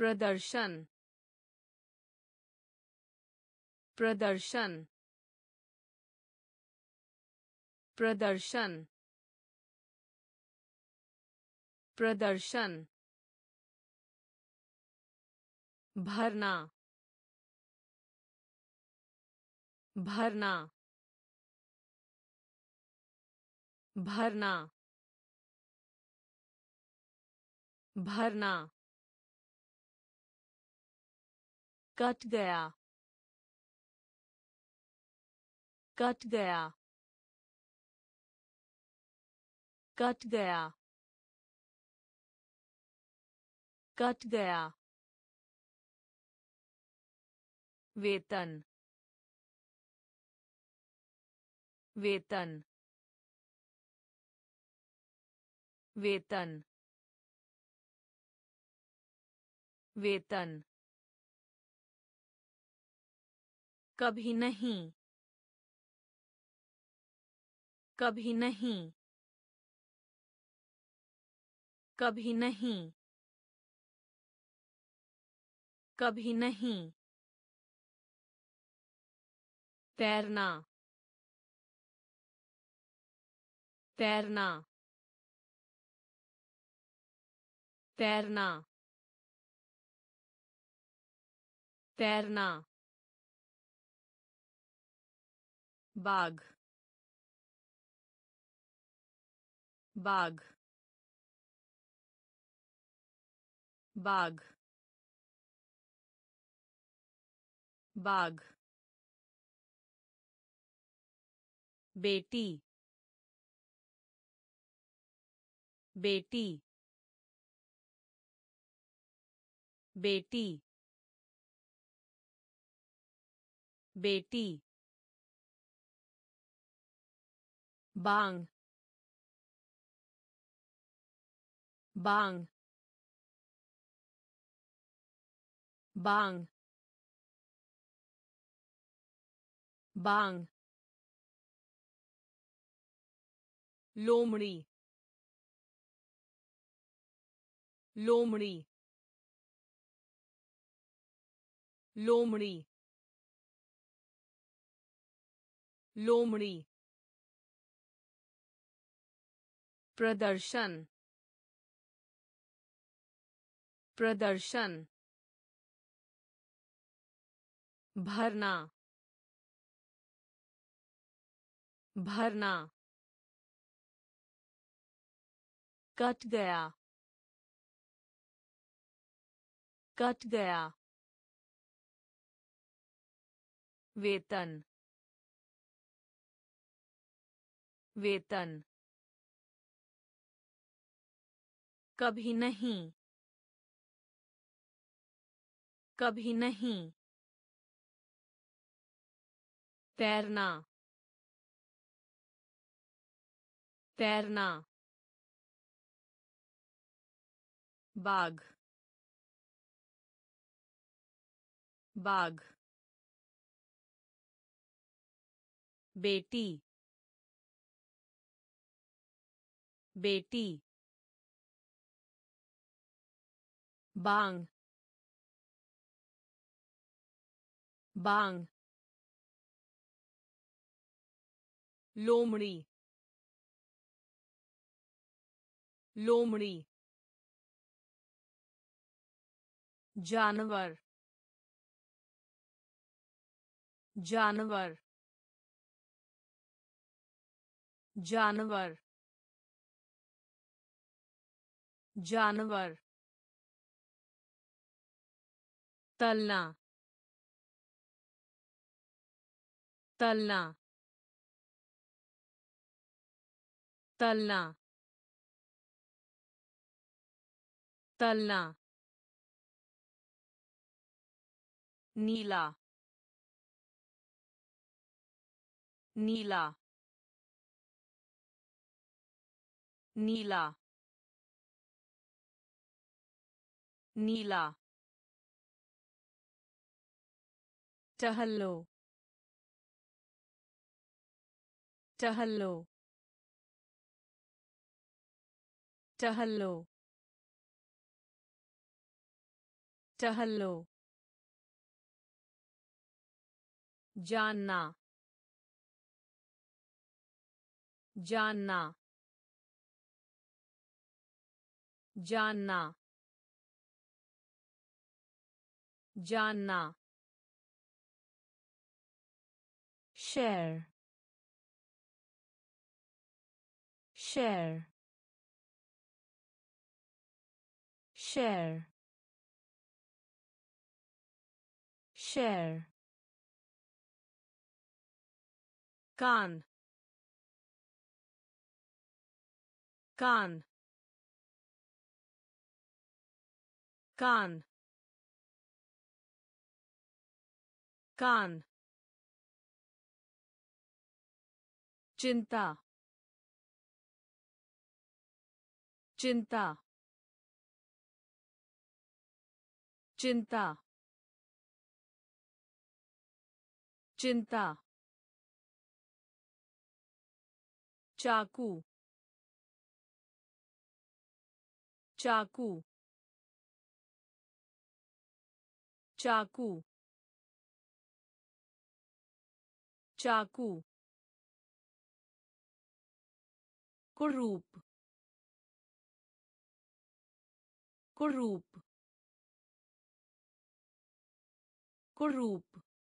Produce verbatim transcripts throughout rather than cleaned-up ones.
प्रदर्शन प्रदर्शन प्रदर्शन प्रदर्शन भरना भरना भरना भरना कट गया कट गया कट गया कट गया वेतन वेतन वेतन वेतन कभी नहीं कभी नहीं कभी नहीं कभी नहीं तैरना तैरना तैरना तैरना बाग बाग बाग बाग बेटी बेटी बेटी बेटी बांग बांग बांग बांग लोमड़ी लोमड़ी लोमड़ी लोमड़ी प्रदर्शन प्रदर्शन भरना भरना कट गया कट गया वेतन वेतन कभी नहीं कभी नहीं तैरना तैरना बाग बाग बेटी बेटी बांग बांग लोमड़ी लोमड़ी जानवर जानवर जानवर जानवर तलना तलना तलना तलना नीला नीला नीला नीला टहलो टहलो टहलो टहलो जानना जानना जानना जानना share share share share कान कान कान कान चिंता चिंता चिंता चिंता चाकू चाकू चाकू चाकू कुरूप कुरूप कुरूप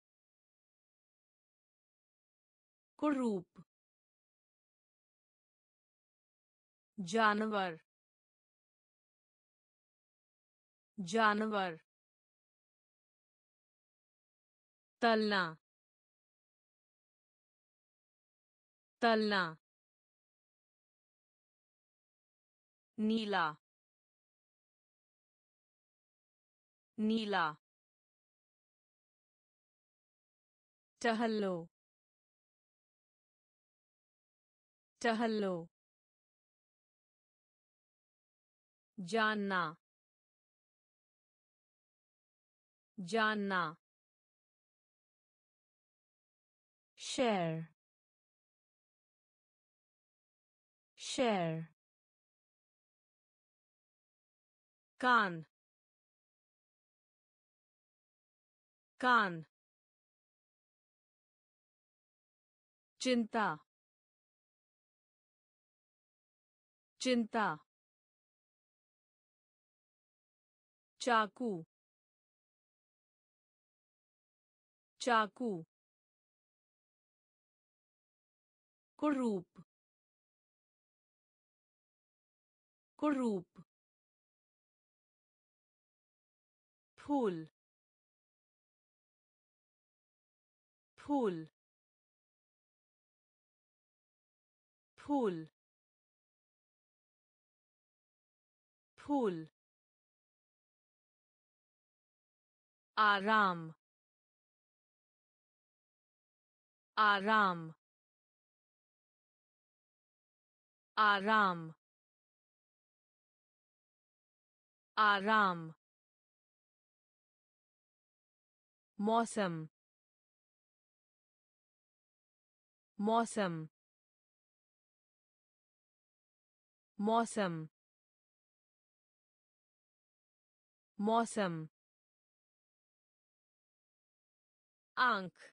कुरूप जानवर जानवर तलना तलना नीला नीला टहलो टहलो जानना जानना share share कान कान चिंता चिंता चाकू चाकू कुरूप कुरूप फूल फूल फूल फूल आराम आराम आराम आराम मौसम मौसम मौसम मौसम आंख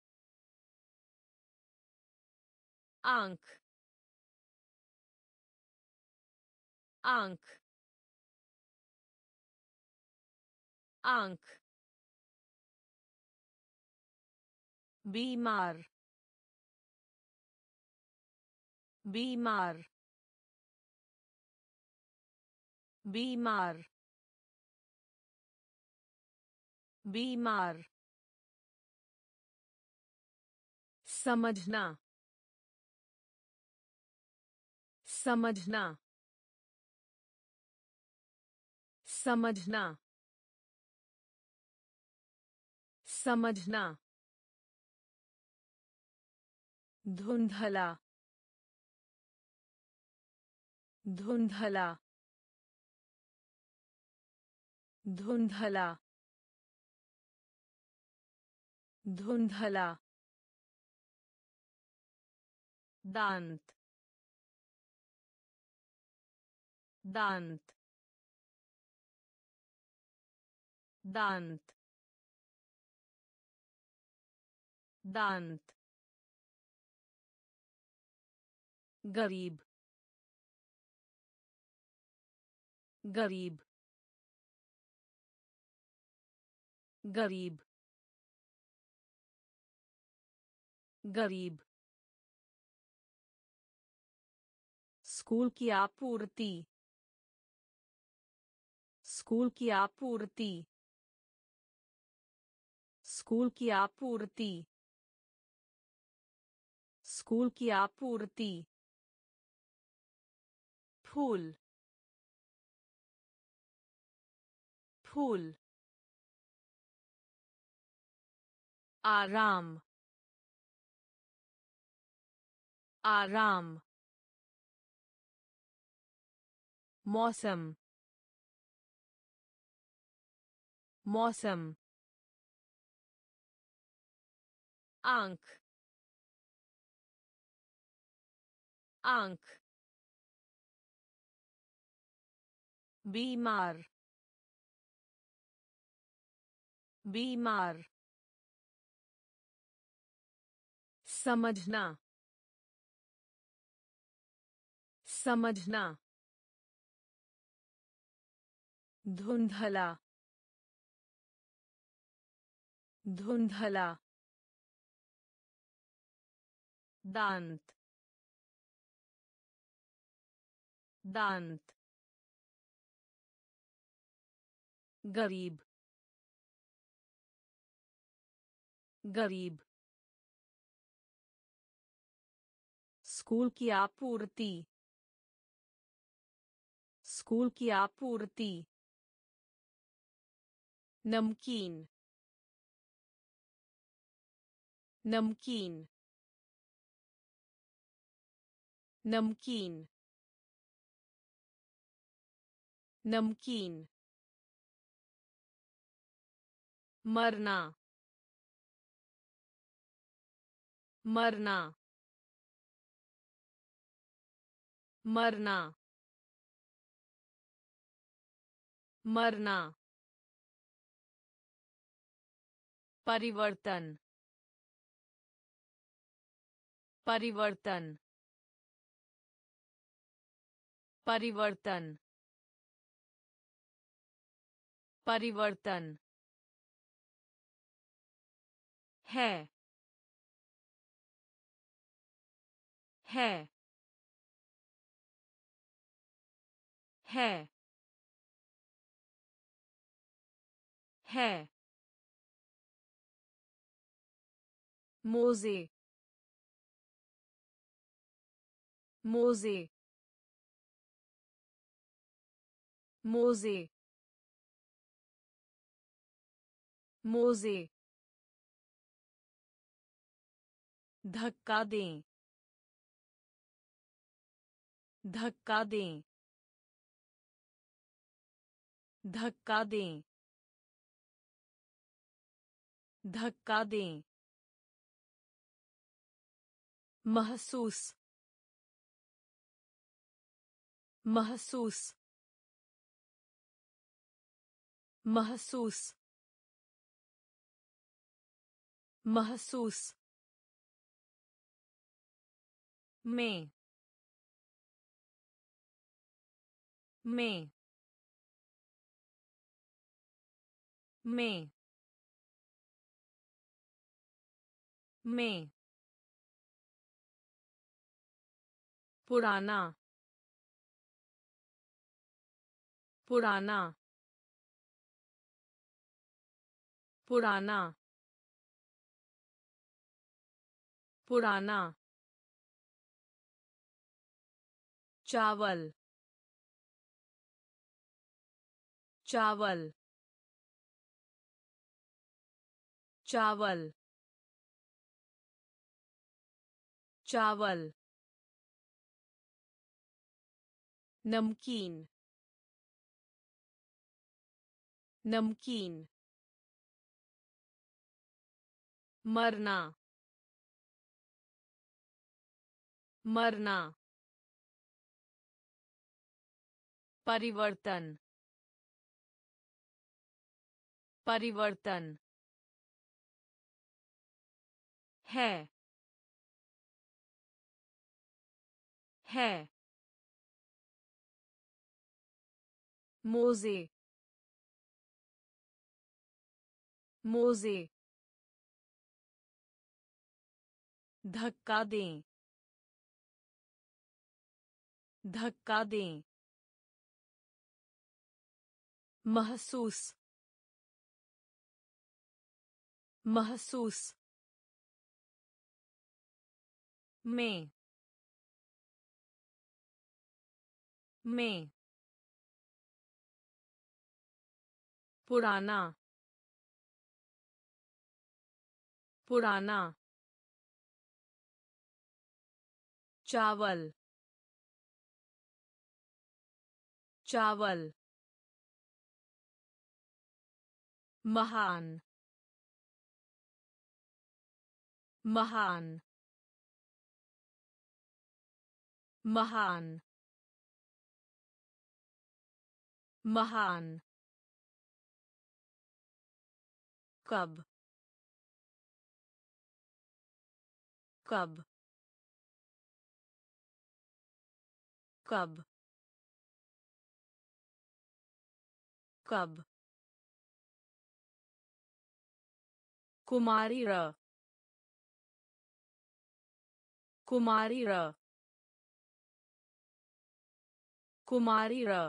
आंख आंख आंख बीमार बीमार बीमार बीमार समझना समझना समझना समझना धुंधला धुंधला धुंधला धुंधला दांत दांत दांत दांत गरीब गरीब गरीब गरीब स्कूल की आपूर्ति स्कूल की आपूर्ति स्कूल की आपूर्ति स्कूल की आपूर्ति फूल फूल आराम आराम मौसम मौसम आंख आंख बीमार बीमार समझना समझना धुंधला धुंधला दांत दांत गरीब गरीब स्कूल की आपूर्ति स्कूल की आपूर्ति नमकीन नमकीन नमकीन नमकीन मरना मरना मरना मरना परिवर्तन परिवर्तन परिवर्तन परिवर्तन है है है है मोजे मोजे मोजे मोजे धक्का दें धक्का दें धक्का दें धक्का दें महसूस महसूस महसूस महसूस में में में में पुराना पुराना पुराना पुराना चावल चावल चावल चावल नमकीन नमकीन मरना मरना परिवर्तन परिवर्तन है है मोजे मोजे धक्का दें धक्का दें महसूस महसूस में में पुराना पुराना चावल चावल महान महान महान महान कब कब कब कब कुमारी र कुमारी र कुमारी र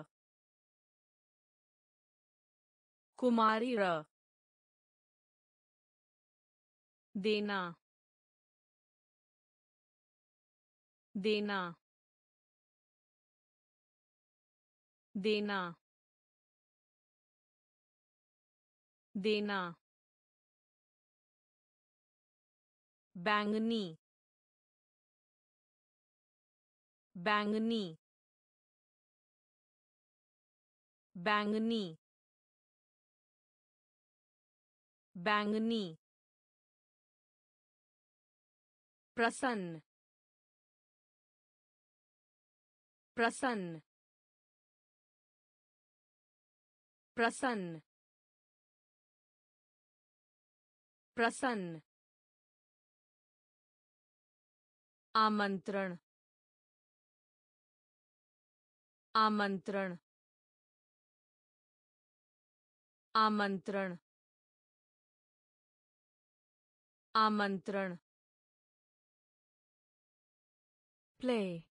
कुमारी र देना देना देना देना बैंगनी बैंगनी बैंगनी बैंगनी प्रसन्न प्रसन्न प्रसन्न प्रसन्न आमंत्रण आमंत्रण आमंत्रण आमंत्रण प्ले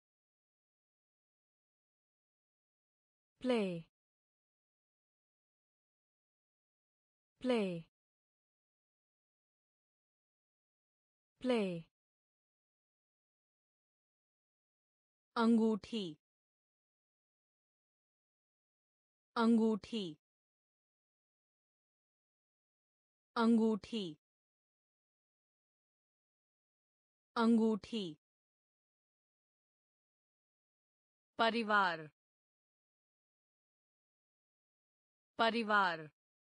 प्ले प्ले प्ले अंगूठी अंगूठी अंगूठी अंगूठी परिवार परिवार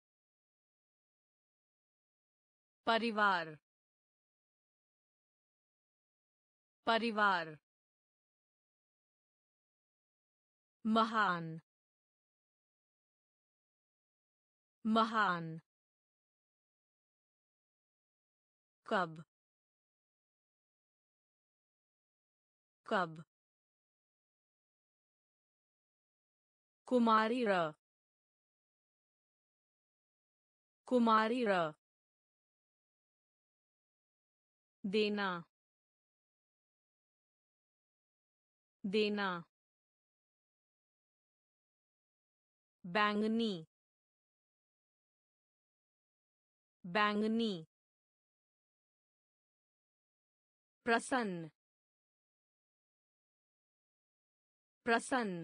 परिवार परिवार महान महान कब कब कुमारी र कुमारी र देना देना बैंगनी बैंगनी प्रसन्न प्रसन्न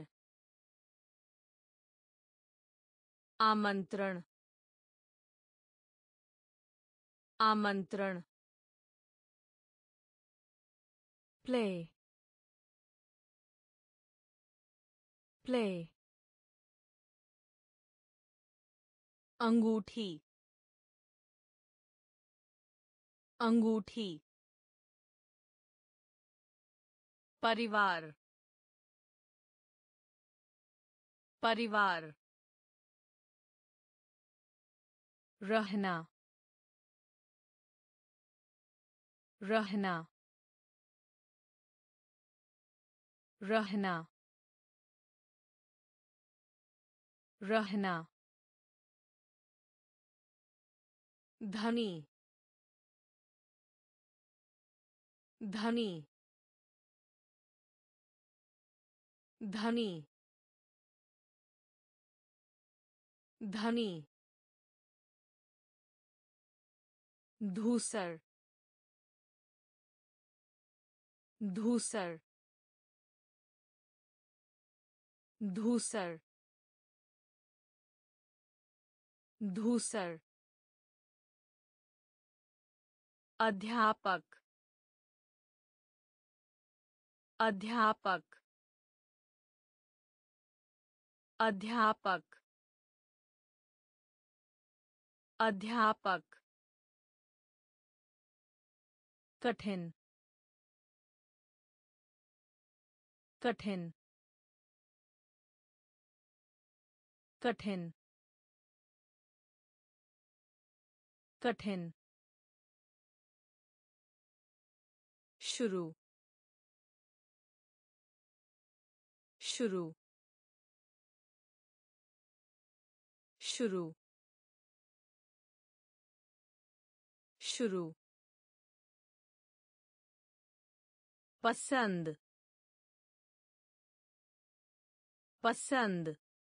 आमंत्रण आमंत्रण प्ले प्ले अंगूठी अंगूठी परिवार परिवार रहना रहना रहना रहना धनी धनी धनी धनी धूसर धूसर धूसर धूसर अध्यापक अध्यापक अध्यापक अध्यापक कठिन कठिन कठिन कठिन शुरू शुरू शुरू शुरू पसंद पसंद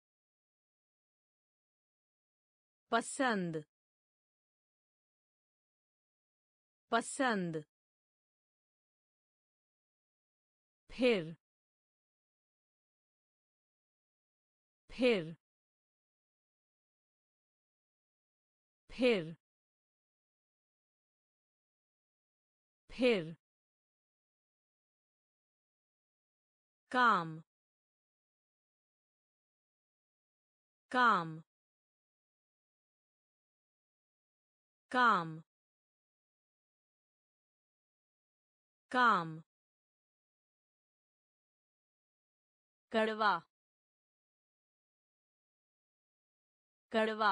पसंद पसंद फिर फिर फिर फिर काम काम काम काम कड़वा कड़वा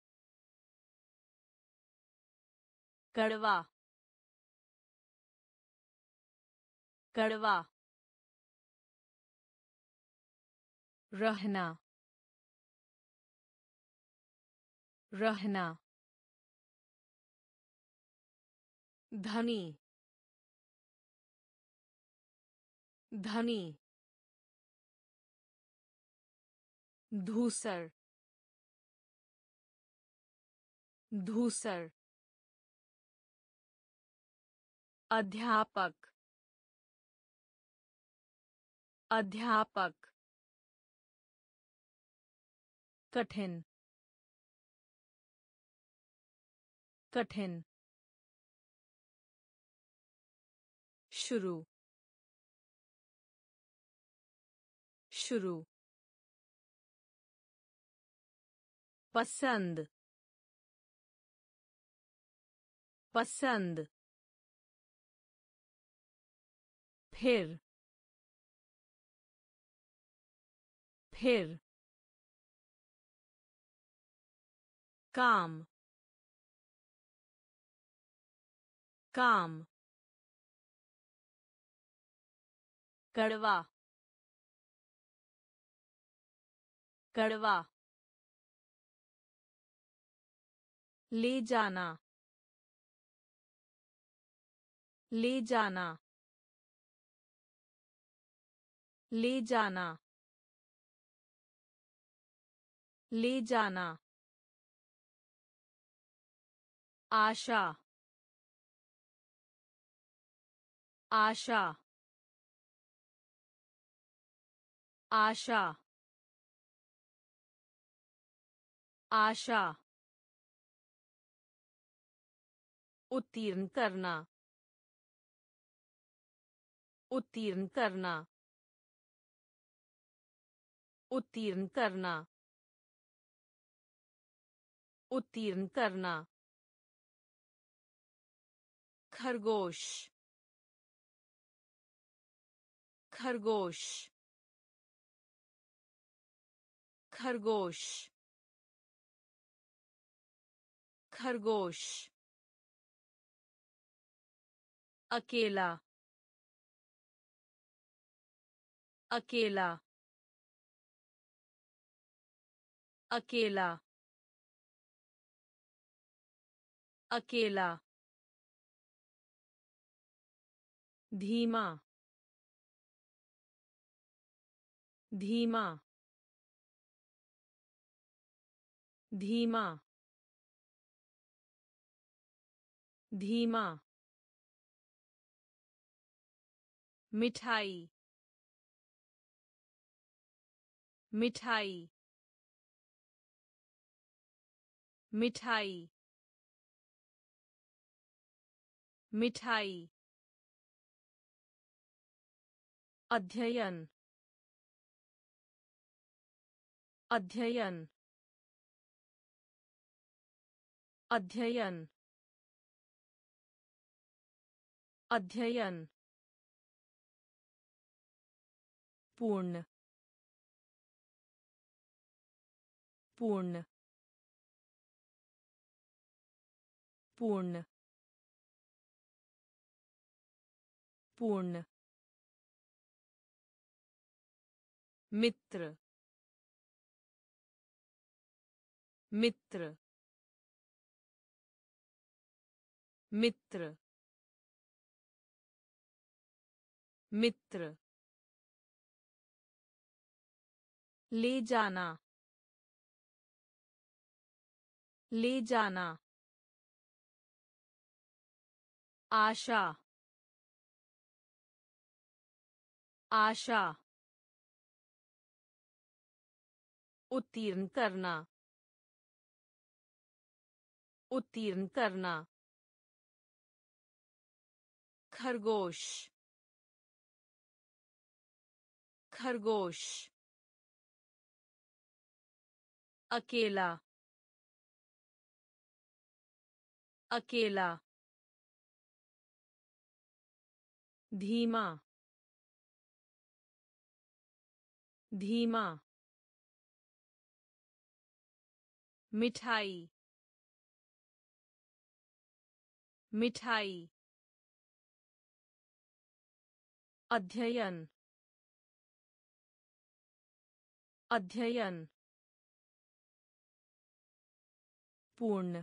कड़वा कड़वा रहना रहना धनी धनी धूसर धूसर अध्यापक अध्यापक कठिन कठिन शुरू शुरू पसंद पसंद फिर फिर काम काम कड़वा कड़वा ले जाना ले जाना ले जाना ले जाना आशा आशा आशा आशा उत्तीर्ण करना उत्तीर्ण करना उत्तीर्ण करना उत्तीर्ण करना खरगोश खरगोश खरगोश खरगोश अकेला अकेला अकेला अकेला धीमा धीमा धीमा धीमा मिठाई मिठाई मिठाई मिठाई अध्ययन अध्ययन अध्ययन अध्ययन पूर्ण पूर्ण पूर्ण पूर्ण मित्र मित्र मित्र मित्र ले जाना ले जाना आशा आशा उत्तीर्ण करना उत्तीर्ण करना खरगोश खरगोश अकेला अकेला धीमा धीमा मिठाई मिठाई अध्ययन अध्ययन पूर्ण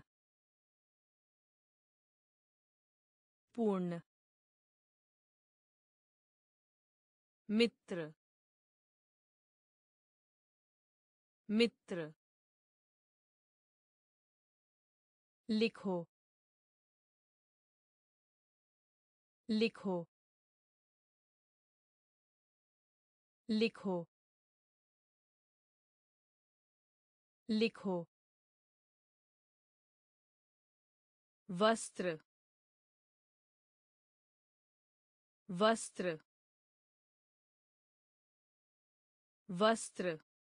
पूर्ण मित्र मित्र लिखो लिखो लिखो लिखो वस्त्र वस्त्र वस्त्र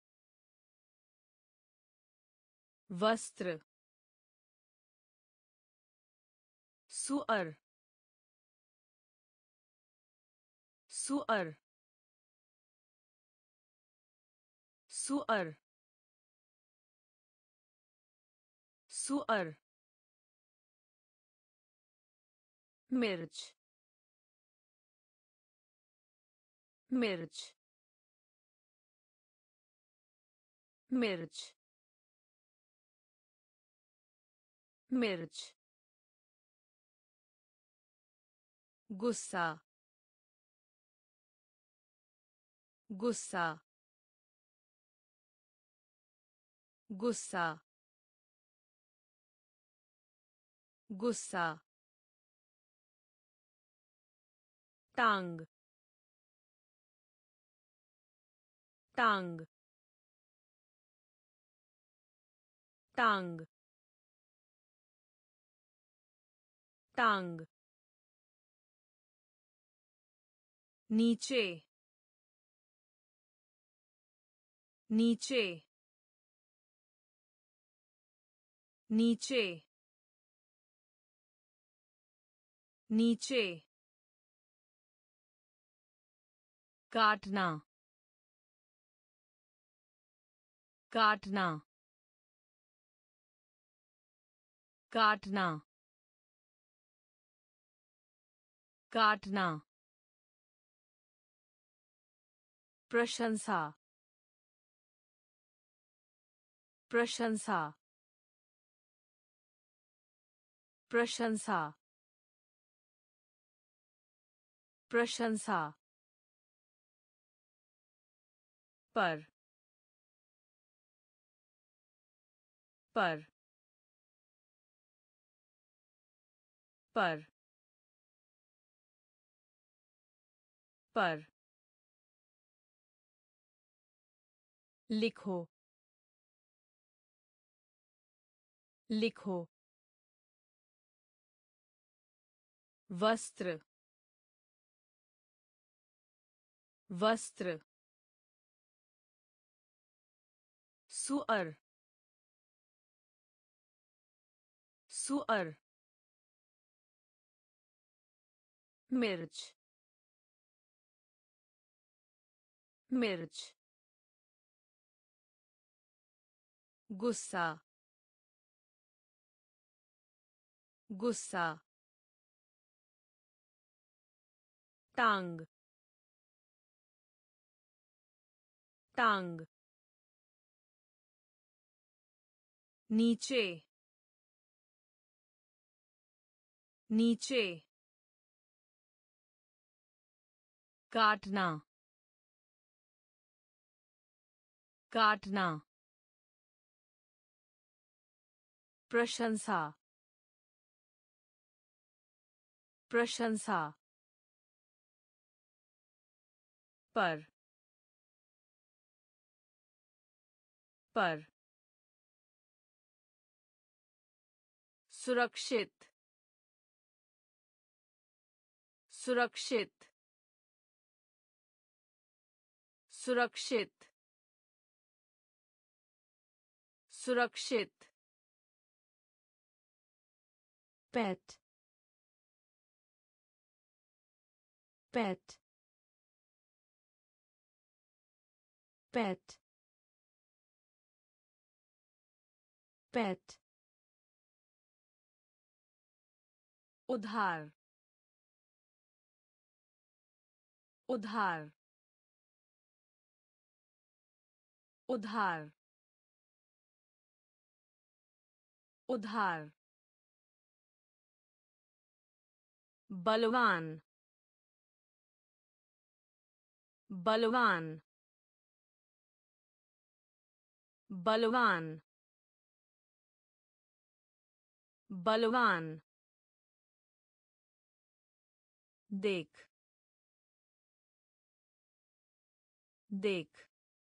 वस्त्र सुअर सुअर सुअर सुअर मिर्च मिर्च मिर्च मिर्च गुस्सा गुस्सा गुस्सा गुस्सा टांग टांग टांग टांग नीचे नीचे नीचे नीचे काटना काटना काटना काटना प्रशंसा प्रशंसा प्रशंसा प्रशंसा पर पर पर पर लिखो लिखो वस्त्र वस्त्र सुअर सुअर मिर्च मिर्च गुस्सा गुस्सा टांग टांग नीचे नीचे काटना काटना प्रशंसा प्रशंसा पर पर सुरक्षित सुरक्षित सुरक्षित सुरक्षित पेट पेट पेट पेट उधार उधार उधार उधार बलवान बलवान बलवान बलवान देख देख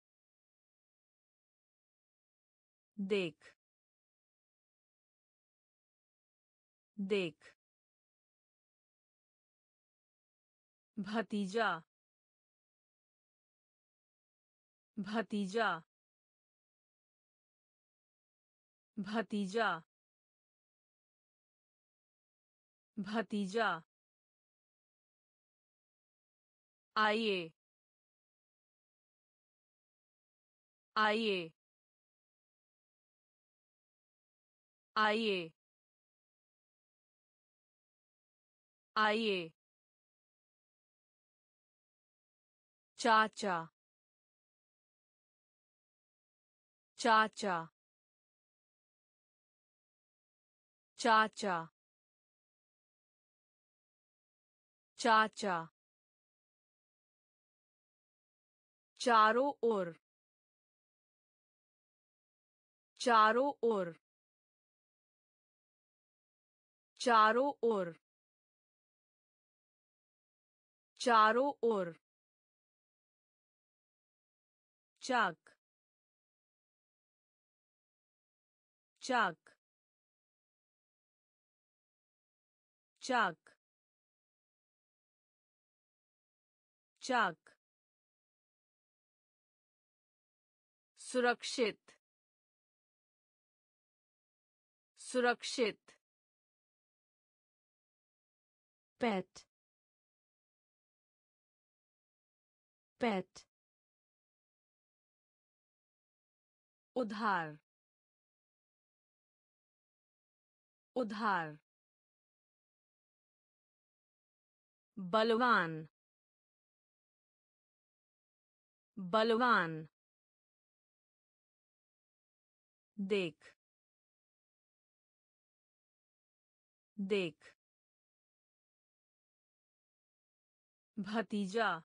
देख देख भतीजा भतीजा भतीजा भतीजा आइए आइए आइए आइए चाचा चाचा चाचा चाचा चारों ओर चारों ओर चारों ओर चारों ओर चाक चाक चाक चाक सुरक्षित सुरक्षित पेट पेट उधार उधार बलवान बलवान देख देख भतीजा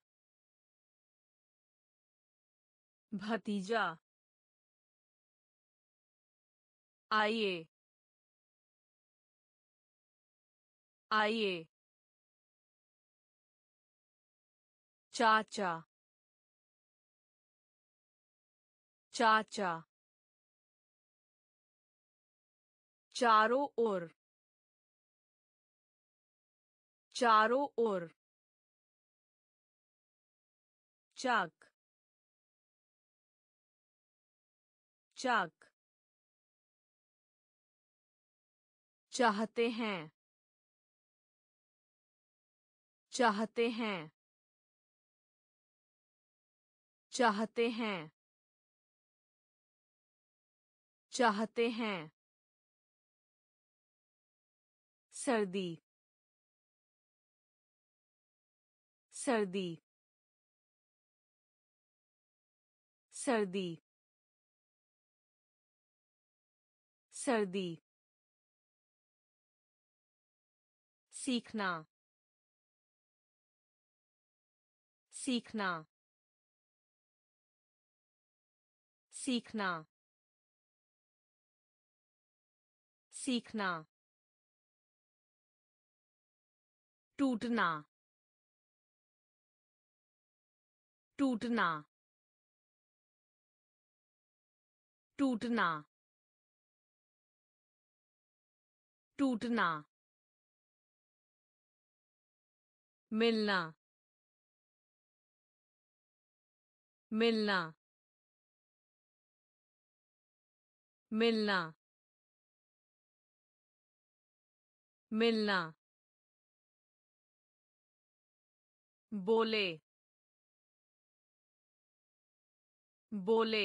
भतीजा आइए आइए चाचा चाचा चारों ओर चारों ओर चाक चाक चाहते हैं चाहते हैं चाहते हैं चाहते हैं सर्दी सर्दी सर्दी सर्दी सीखना सीखना सीखना सीखना टूटना टूटना टूटना टूटना मिलना मिलना मिलना मिलना बोले बोले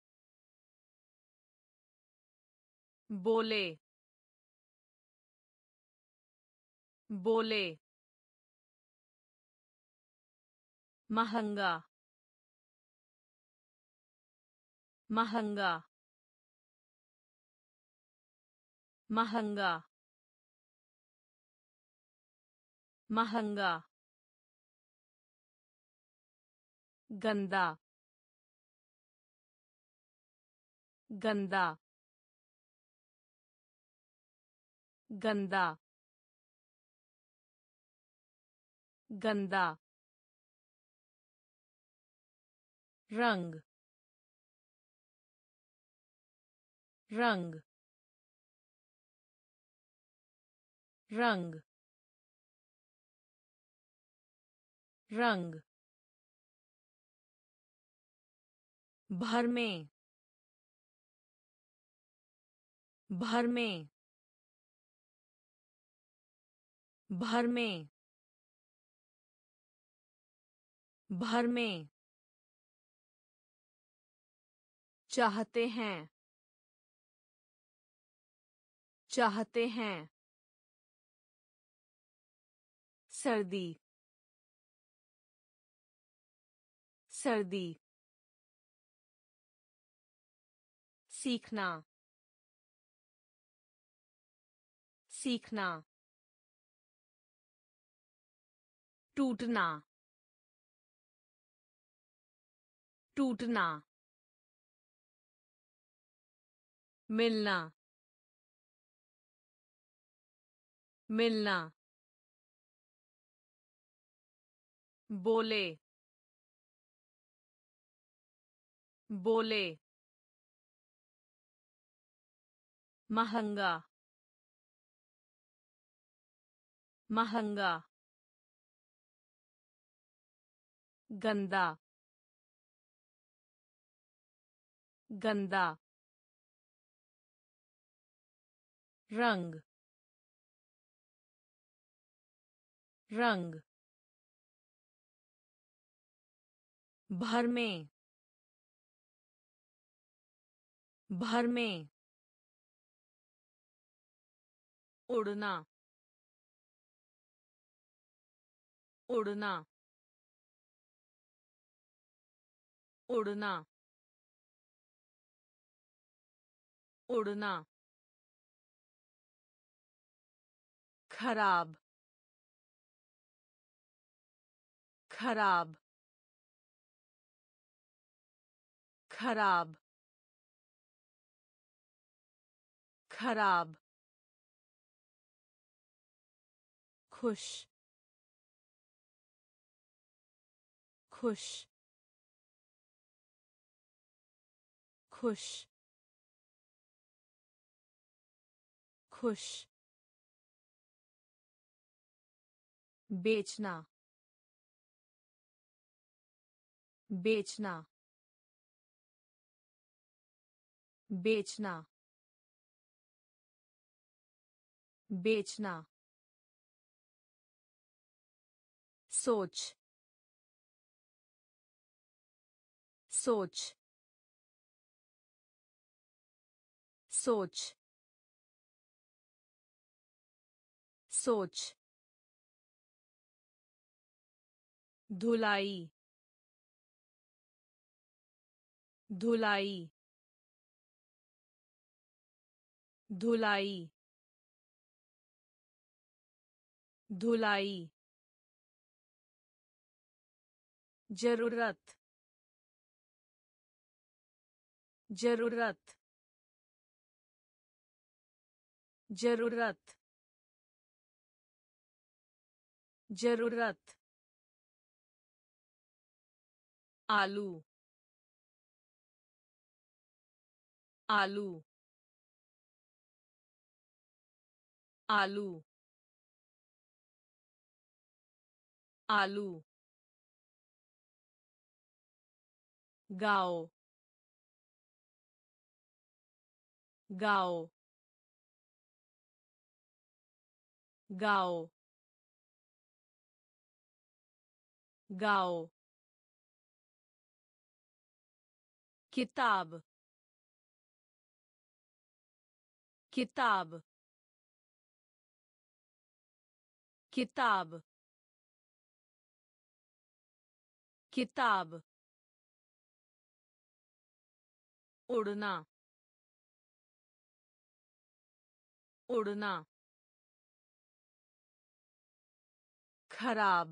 बोले बोले महंगा महंगा महंगा महंगा गंदा गंदा गंदा गंदा रंग रंग रंग रंग भर में भर में भर में भर में चाहते हैं चाहते हैं सर्दी सर्दी सीखना सीखना टूटना टूटना मिलना मिलना बोले बोले महंगा महंगा गंदा गंदा रंग रंग भर में भर में उड़ना उड़ना उड़ना उड़ना खराब खराब खराब खराब खुश खुश खुश खुश बेचना बेचना बेचना बेचना सोच सोच सोच सोच धुलाई धुलाई धुलाई धुलाई जरूरत जरूरत जरूरत जरूरत आलू आलू आलू आलू गाओ गाओ गाओ गाओ किताब किताब किताब किताब उड़ना उड़ना खराब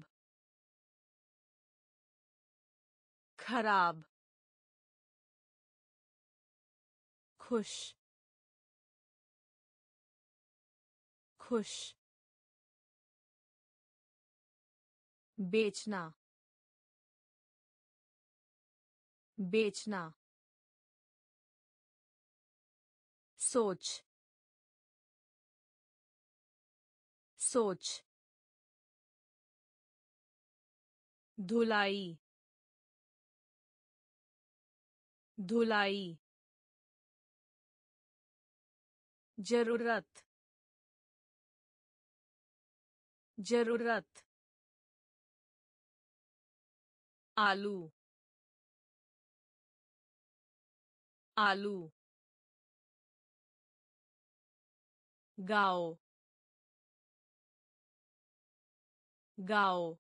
खराब खुश खुश बेचना बेचना सोच सोच धुलाई धुलाई जरूरत जरूरत आलू आलू गाओ गाओ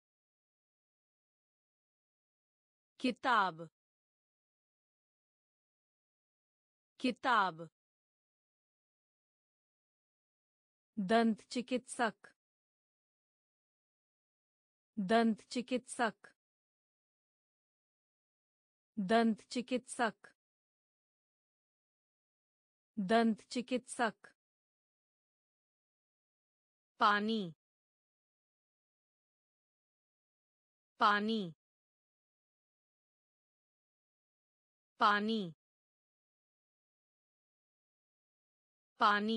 किताब किताब दंत चिकित्सक दंत चिकित्सक दंत चिकित्सक दंत चिकित्सक पानी पानी पानी पानी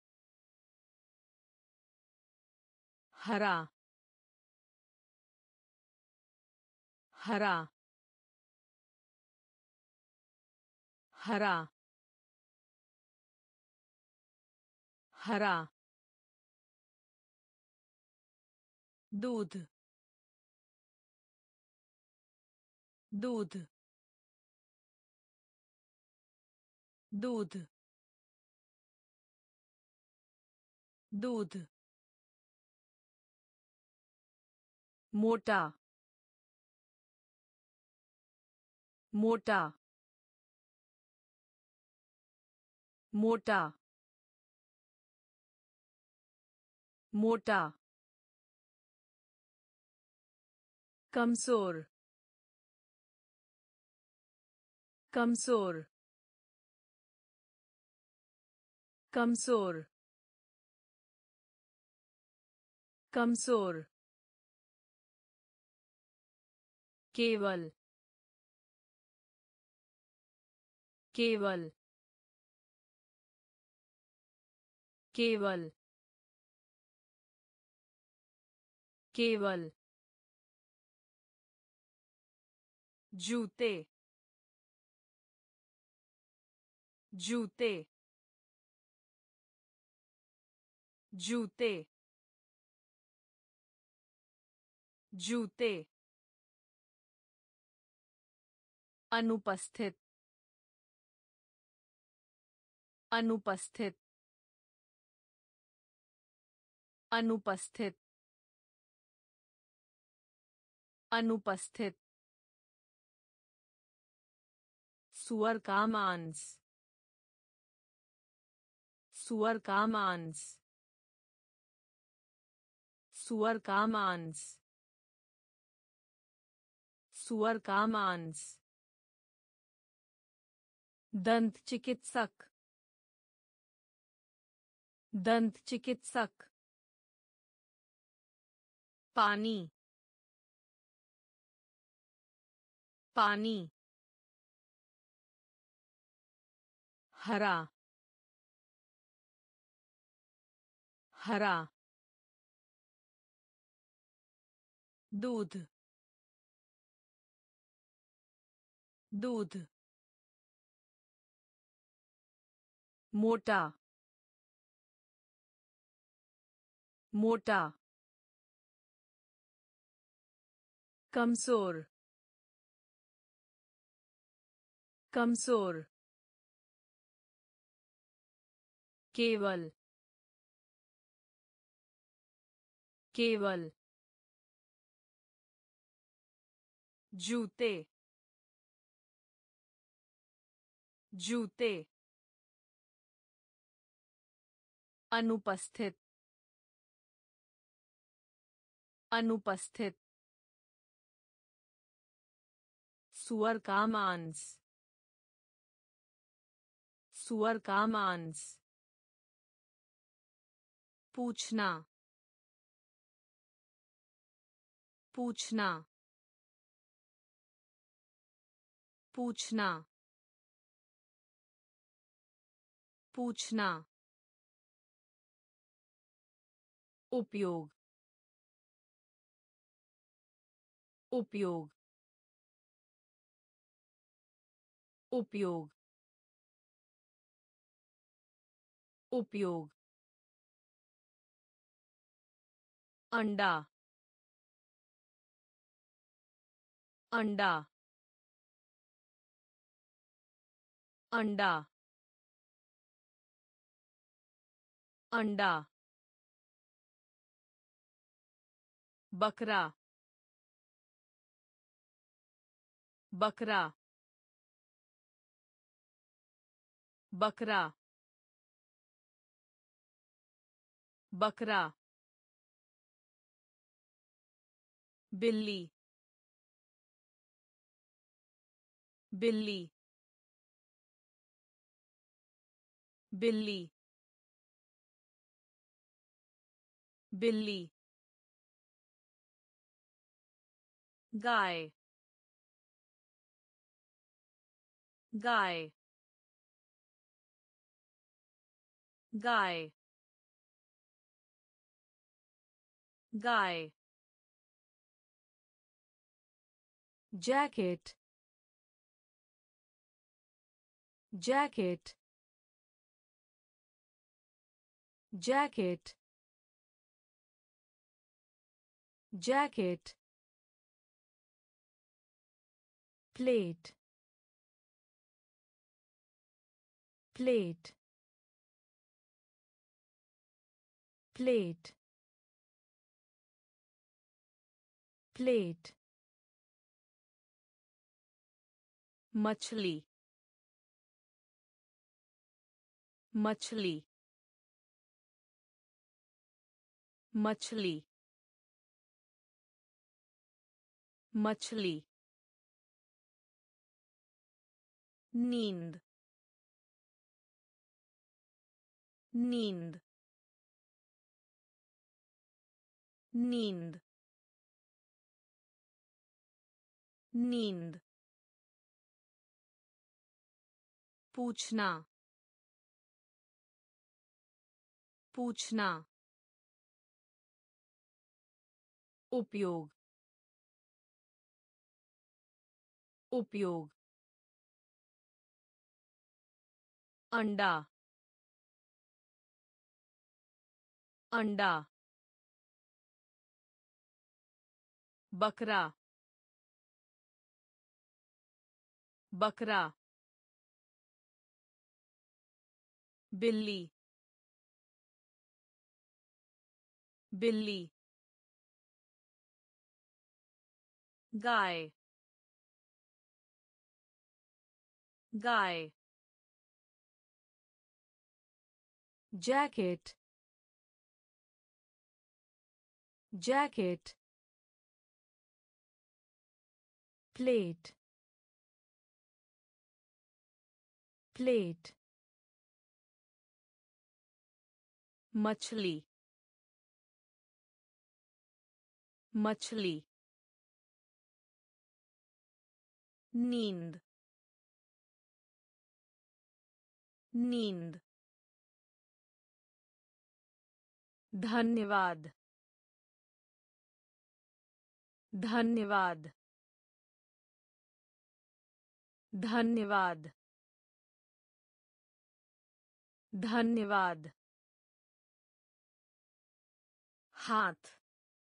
हरा हरा हरा हरा दूध दूध दूध दूध मोटा मोटा मोटा मोटा कमजोर कमजोर कमजोर कमजोर केवल केवल केवल केवल जूते जूते जूते जूते अनुपस्थित अनुपस्थित अनुपस्थित अनुपस्थित सुअर का मांस सुअर का मांस सुअर का मांस सुअर का मांस दंत चिकित्सक दंत चिकित्सक पानी पानी हरा हरा दूध दूध मोटा मोटा कमजोर कमजोर केवल केवल जूते जूते अनुपस्थित अनुपस्थित सुअर का मांस सुअर का मांस पूछना पूछना पूछना पूछना उपयोग उपयोग उपयोग उपयोग अंडा अंडा अंडा अंडा बकरा बकरा बकरा बकरा बिल्ली बिल्ली बिल्ली बिल्ली गाय गाय गाय गाय jacket jacket jacket jacket plate plate plate, plate, मछली मछली मछली मछली नींद नींद नींद नींद पूछना पूछना उपयोग उपयोग अंडा अंडा बकरा बकरा बिल्ली बिल्ली गाय गाय jacket, jacket, plate, plate, मछली मछली नींद नींद धन्यवाद धन्यवाद धन्यवाद धन्यवाद हाथ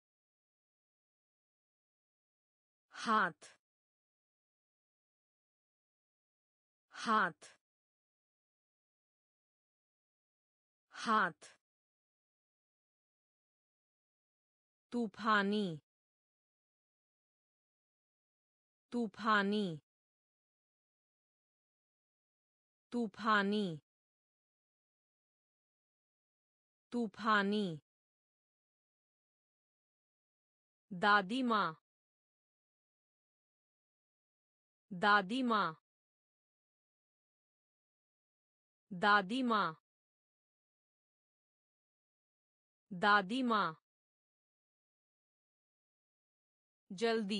हाथ हाथ हाथ तूफानी तूफानी तूफानी तूफानी दादी माँ दादी माँ दादी माँ दादी माँ जल्दी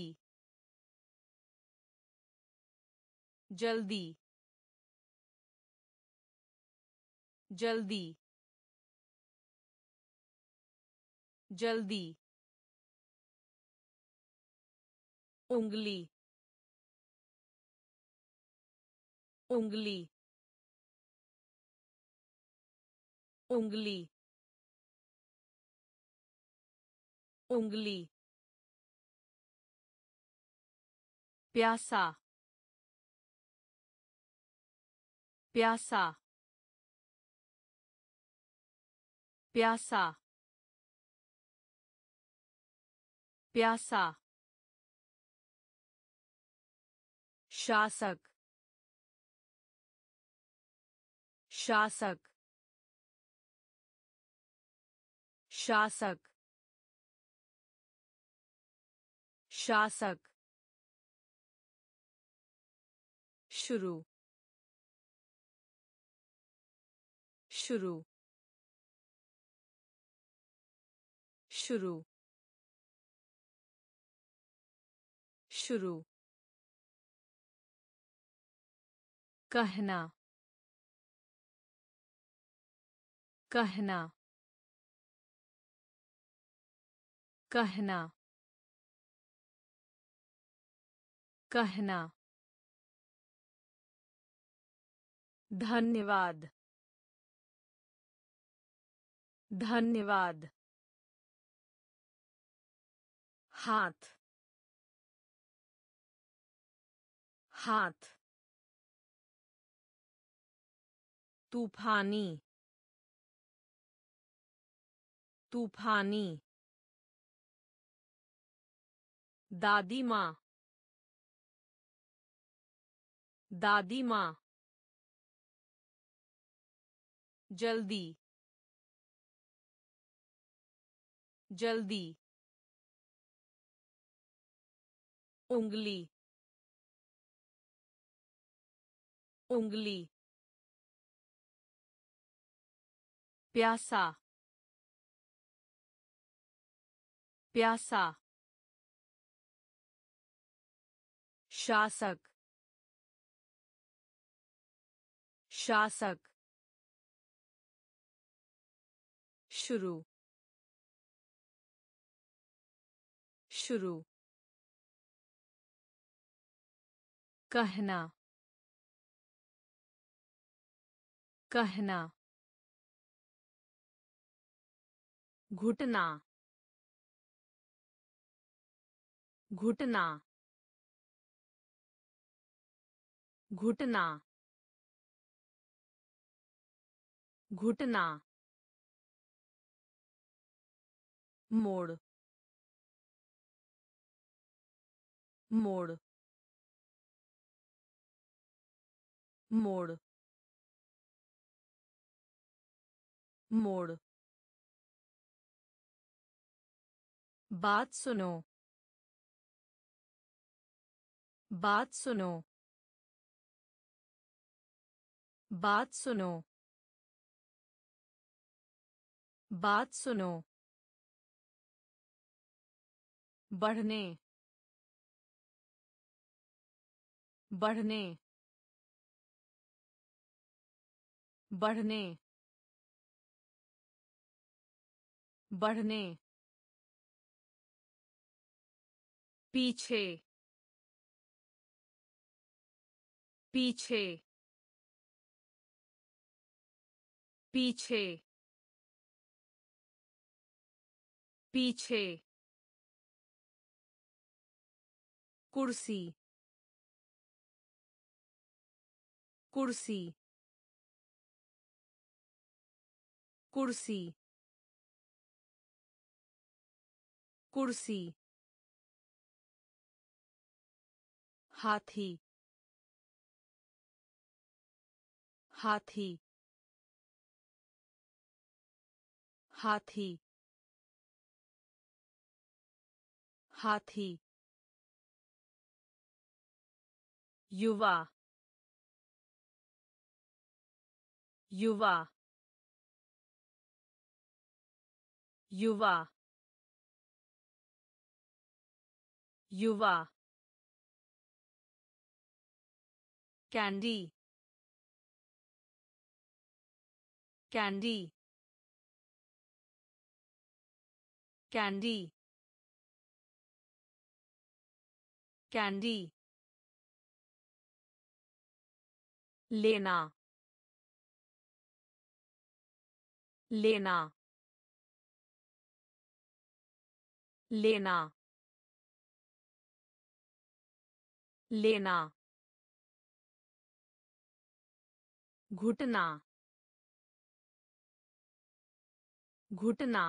जल्दी जल्दी जल्दी उंगली उंगली उंगली उंगली प्यासा प्यासा प्यासा प्यासा शासक शासक शासक शासक शुरू शुरू शुरू शुरू कहना कहना कहना कहना धन्यवाद धन्यवाद हाथ हाथ तूफानी तूफानी दादी माँ दादी माँ जल्दी जल्दी उंगली उंगली प्यासा प्यासा शासक शासक शुरू शुरू कहना कहना घुटना घुटना घुटना घुटना मोड़ मोड़ मोड़ मोड़ बात सुनो बात सुनो बात सुनो बात सुनो बढ़ने बढ़ने बढ़ने बढ़ने पीछे पीछे पीछे पीछे कुर्सी कुर्सी कुर्सी कुर्सी हाथी हाथी हाथी हाथी युवा युवा युवा युवा कैंडी कैंडी कैंडी कैंडी लेना लेना लेना लेना घुटना घुटना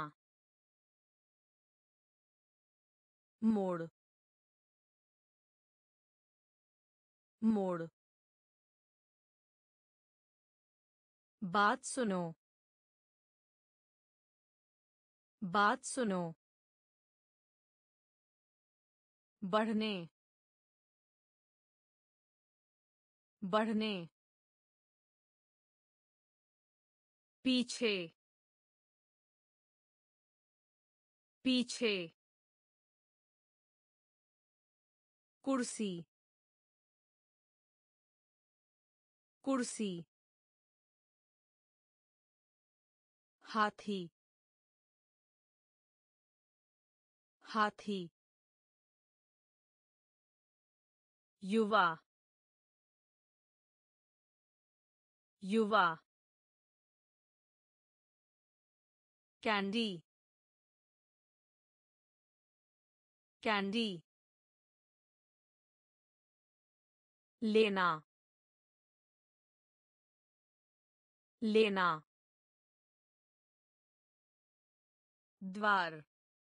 मोड़ मोड़ बात सुनो बात सुनो बढ़ने बढ़ने पीछे पीछे कुर्सी कुर्सी हाथी हाथी युवा युवा कैंडी कैंडी लेना लेना द्वार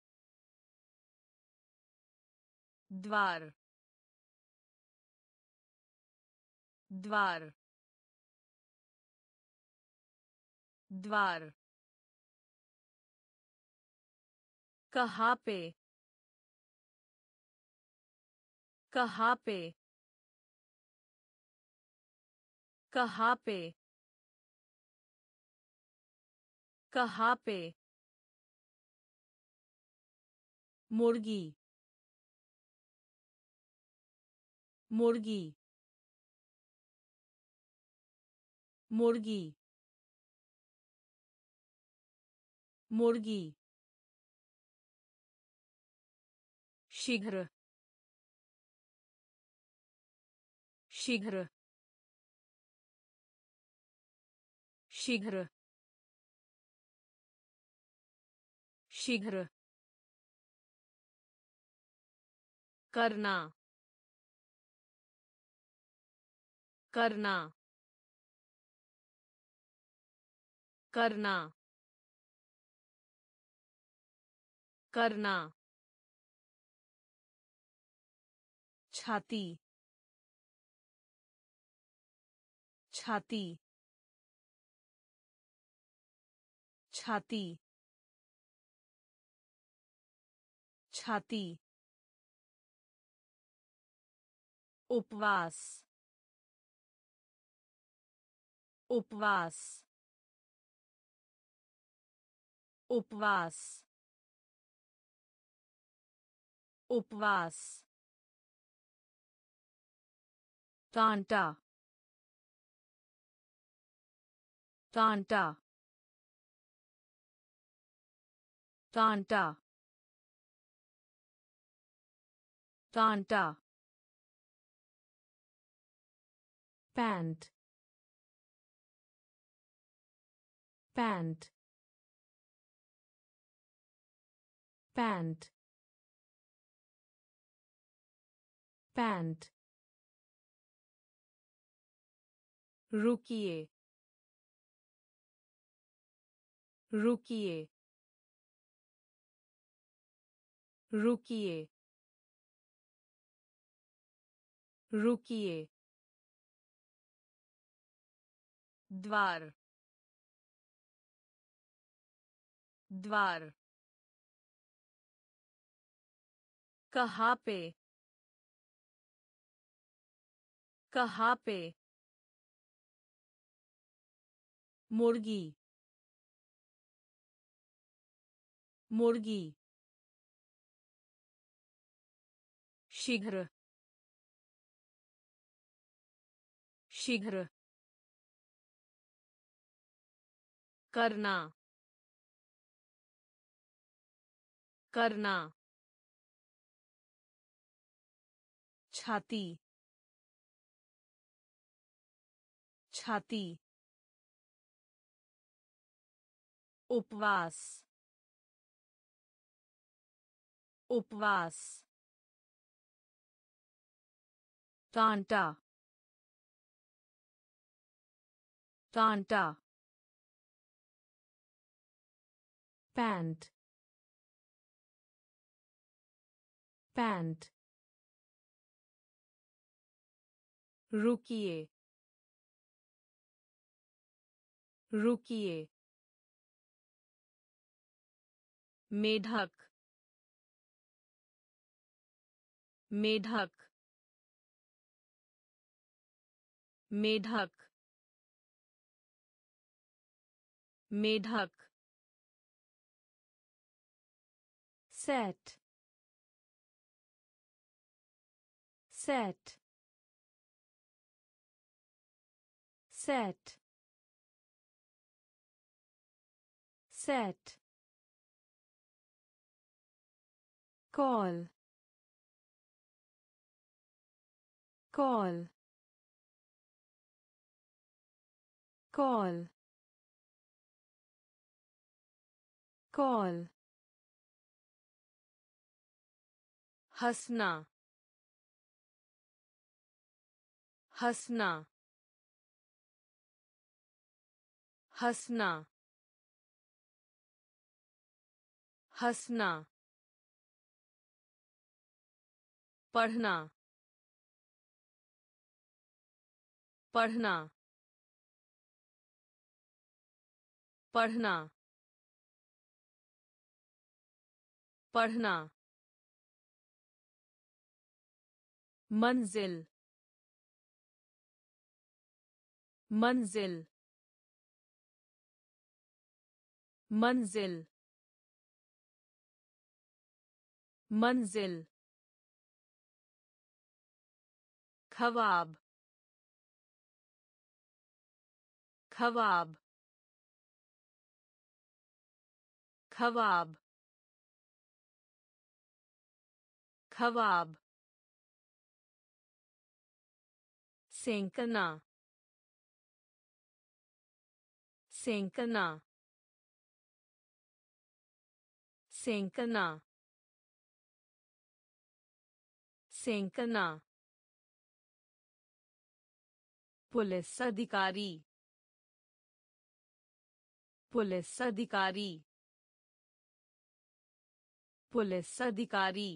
द्वार द्वार द्वार कहाँ पे कहाँ पे कहाँ पे कहाँ पे मुर्गी मुर्गी मुर्गी मुर्गी शीघ्र शीघ्र शीघ्र शीघ्र करना करना करना करना छाती छाती छाती छाती उपवास उपवास उपवास उपवास कांटा कांटा कांटा कांटा पैंट पैंट पैंट पैंट रुकिए रुकिए रुकिए रुकिए द्वार द्वार कहाँ पे कहाँ पे मुर्गी मुर्गी शीघ्र शीघ्र करना करना छाती छाती उपवास उपवास कांटा कांटा पैंट पैंट रुकिए रुकिए मेढक मेढक मेढक मेढक set set set set call call call call हंसना हंसना हंसना हंसना पढ़ना पढ़ना पढ़ना पढ़ना मंजिल मंजिल मंजिल मंजिल ख्वाब ख्वाब ख्वाब ख्वाब सेंकना सेंकना सेंकना सेंकना पुलिस अधिकारी पुलिस अधिकारी पुलिस अधिकारी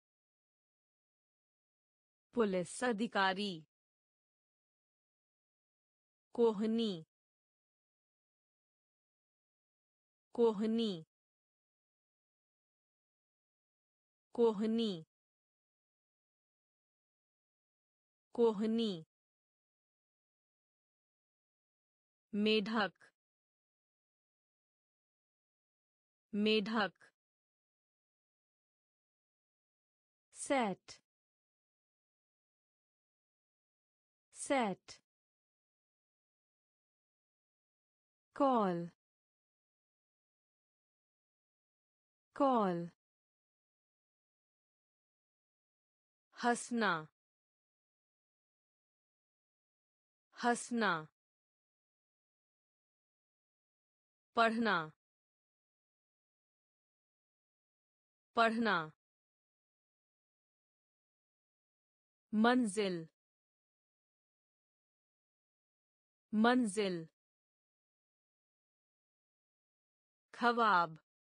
पुलिस अधिकारी कोहनी कोहनी कोहनी कोहनी मेढक मेढक set set call call हंसना हंसना पढ़ना पढ़ना मंजिल मंजिल ख्वाब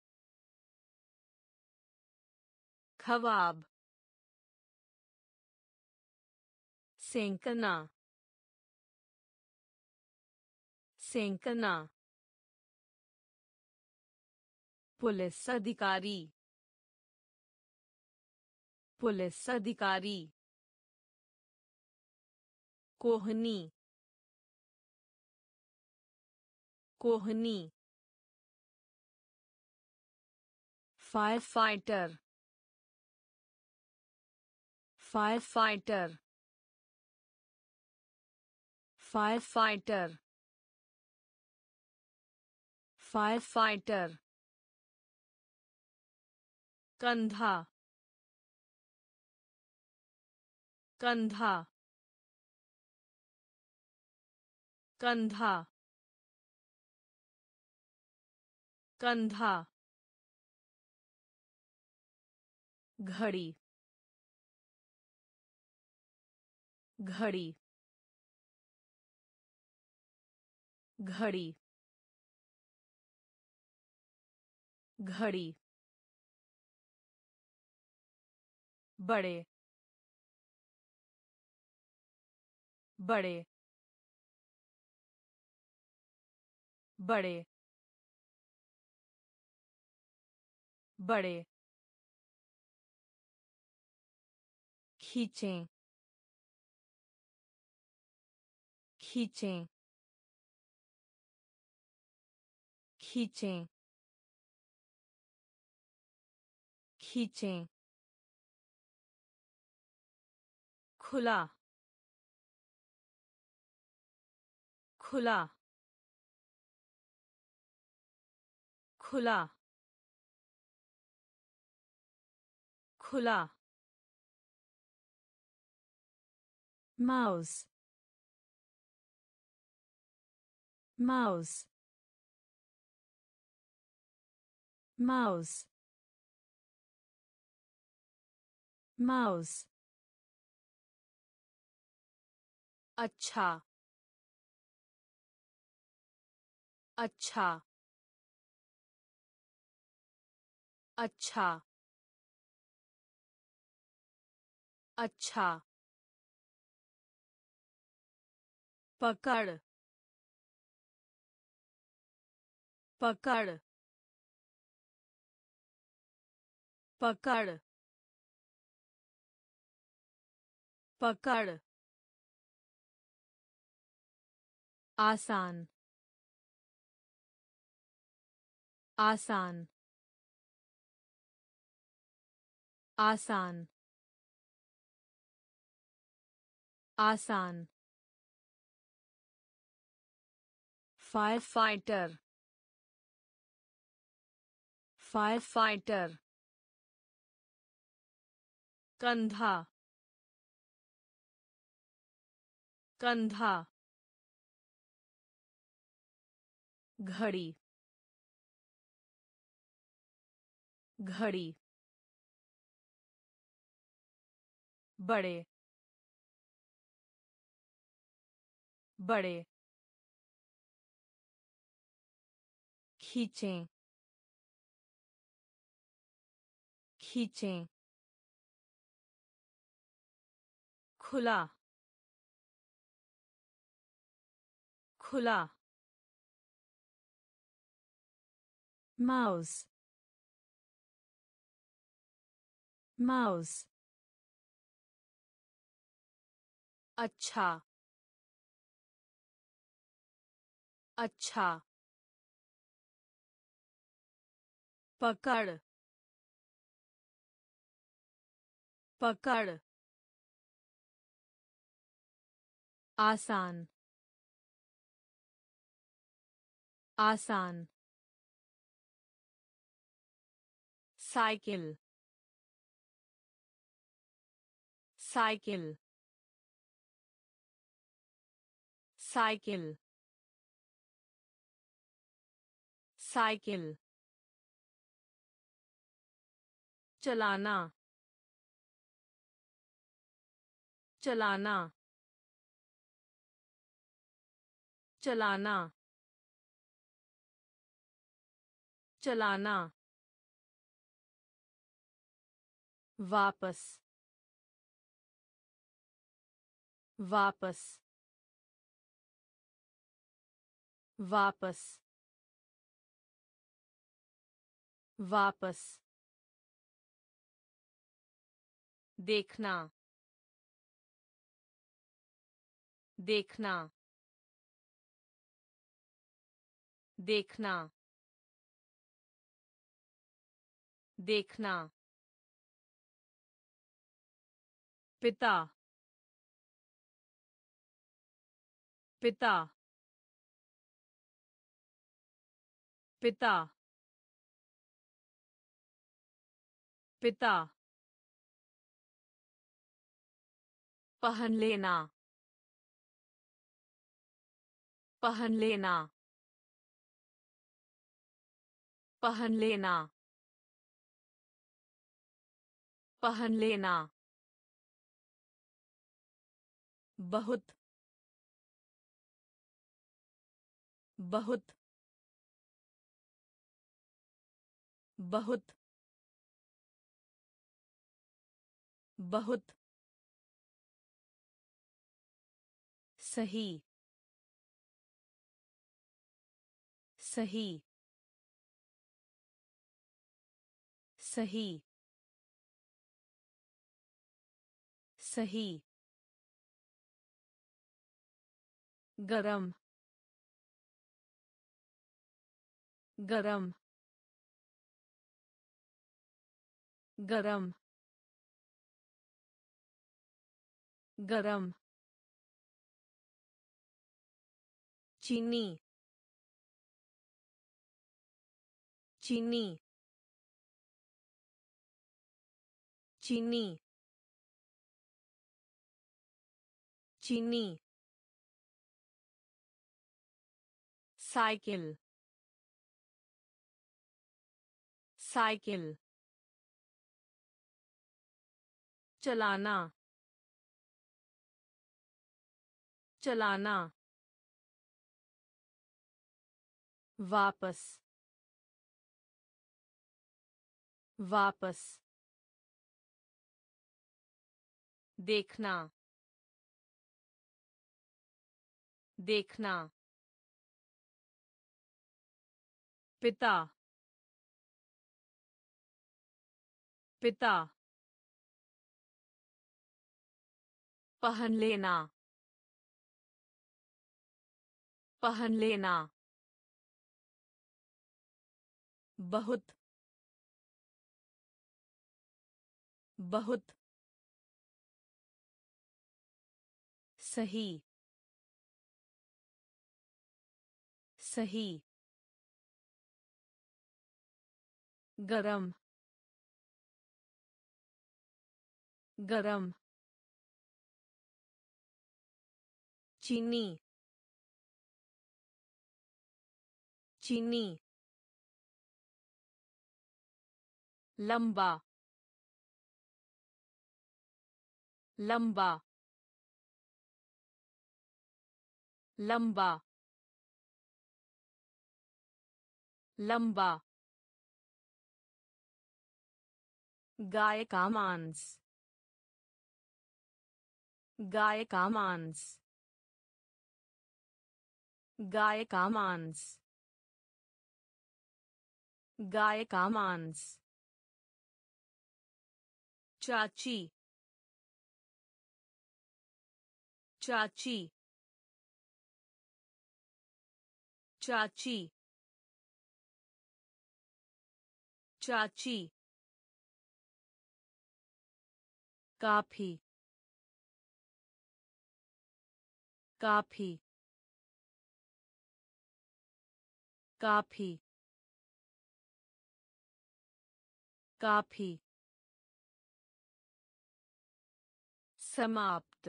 ख्वाब सेंकना सेंकना पुलिस अधिकारी पुलिस अधिकारी कोहनी कोहनी fire fighter fire fighter fire fighter fire fighter कंधा कंधा कंधा कंधा घड़ी घड़ी घड़ी घड़ी बड़े बड़े बड़े बड़े खींचें खींचें खींचें खींचें खुला खुला खुला खुला mouse mouse mouse mouse अच्छा अच्छा अच्छा अच्छा पकड़ पकड़ पकड़ पकड़ आसान आसान आसान आसान फायर फाइटर फायर फाइटर कंधा कंधा घड़ी घड़ी बड़े बड़े खींचें खींचें खुला खुला mouse mouse अच्छा अच्छा पकड़ पकड़ आसान आसान साइकिल साइकिल साइकिल साइकिल चलाना चलाना चलाना चलाना वापस वापस वापस वापस देखना देखना देखना देखना पिता पिता पिता पिता पहन लेना पहन लेना पहन लेना पहन लेना बहुत बहुत बहुत बहुत सही सही सही सही गरम गरम गरम गरम चीनी चीनी चीनी चीनी साइकिल साइकिल चलाना चलाना वापस वापस देखना देखना पिता पिता पहन लेना पहन लेना बहुत बहुत सही सही गरम गरम चीनी चीनी लंबा लंबा लंबा लंबा गाय का मांस गाय का मांस गाय का मांस गाय का मांस चाची चाची चाची चाची काफी काफी काफी काफी समाप्त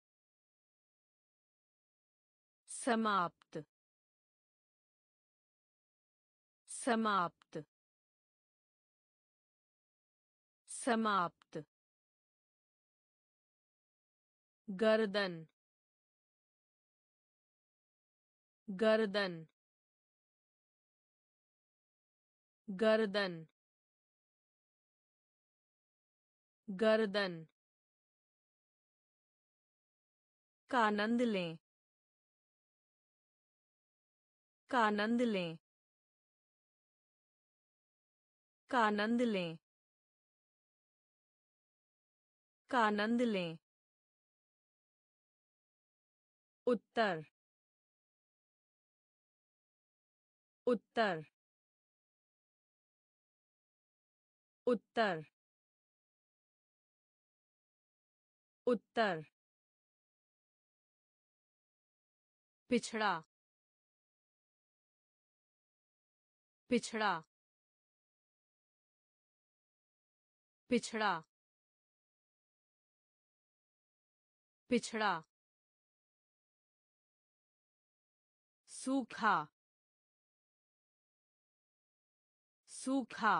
समाप्त समाप्त समाप्त गर्दन गर्दन गर्दन गर्दन का आनंद लें का आनंद लें का आनंद लें का आनंद लें उत्तर उत्तर उत्तर उत्तर पिछड़ा पिछड़ा पिछड़ा पिछड़ा सूखा सूखा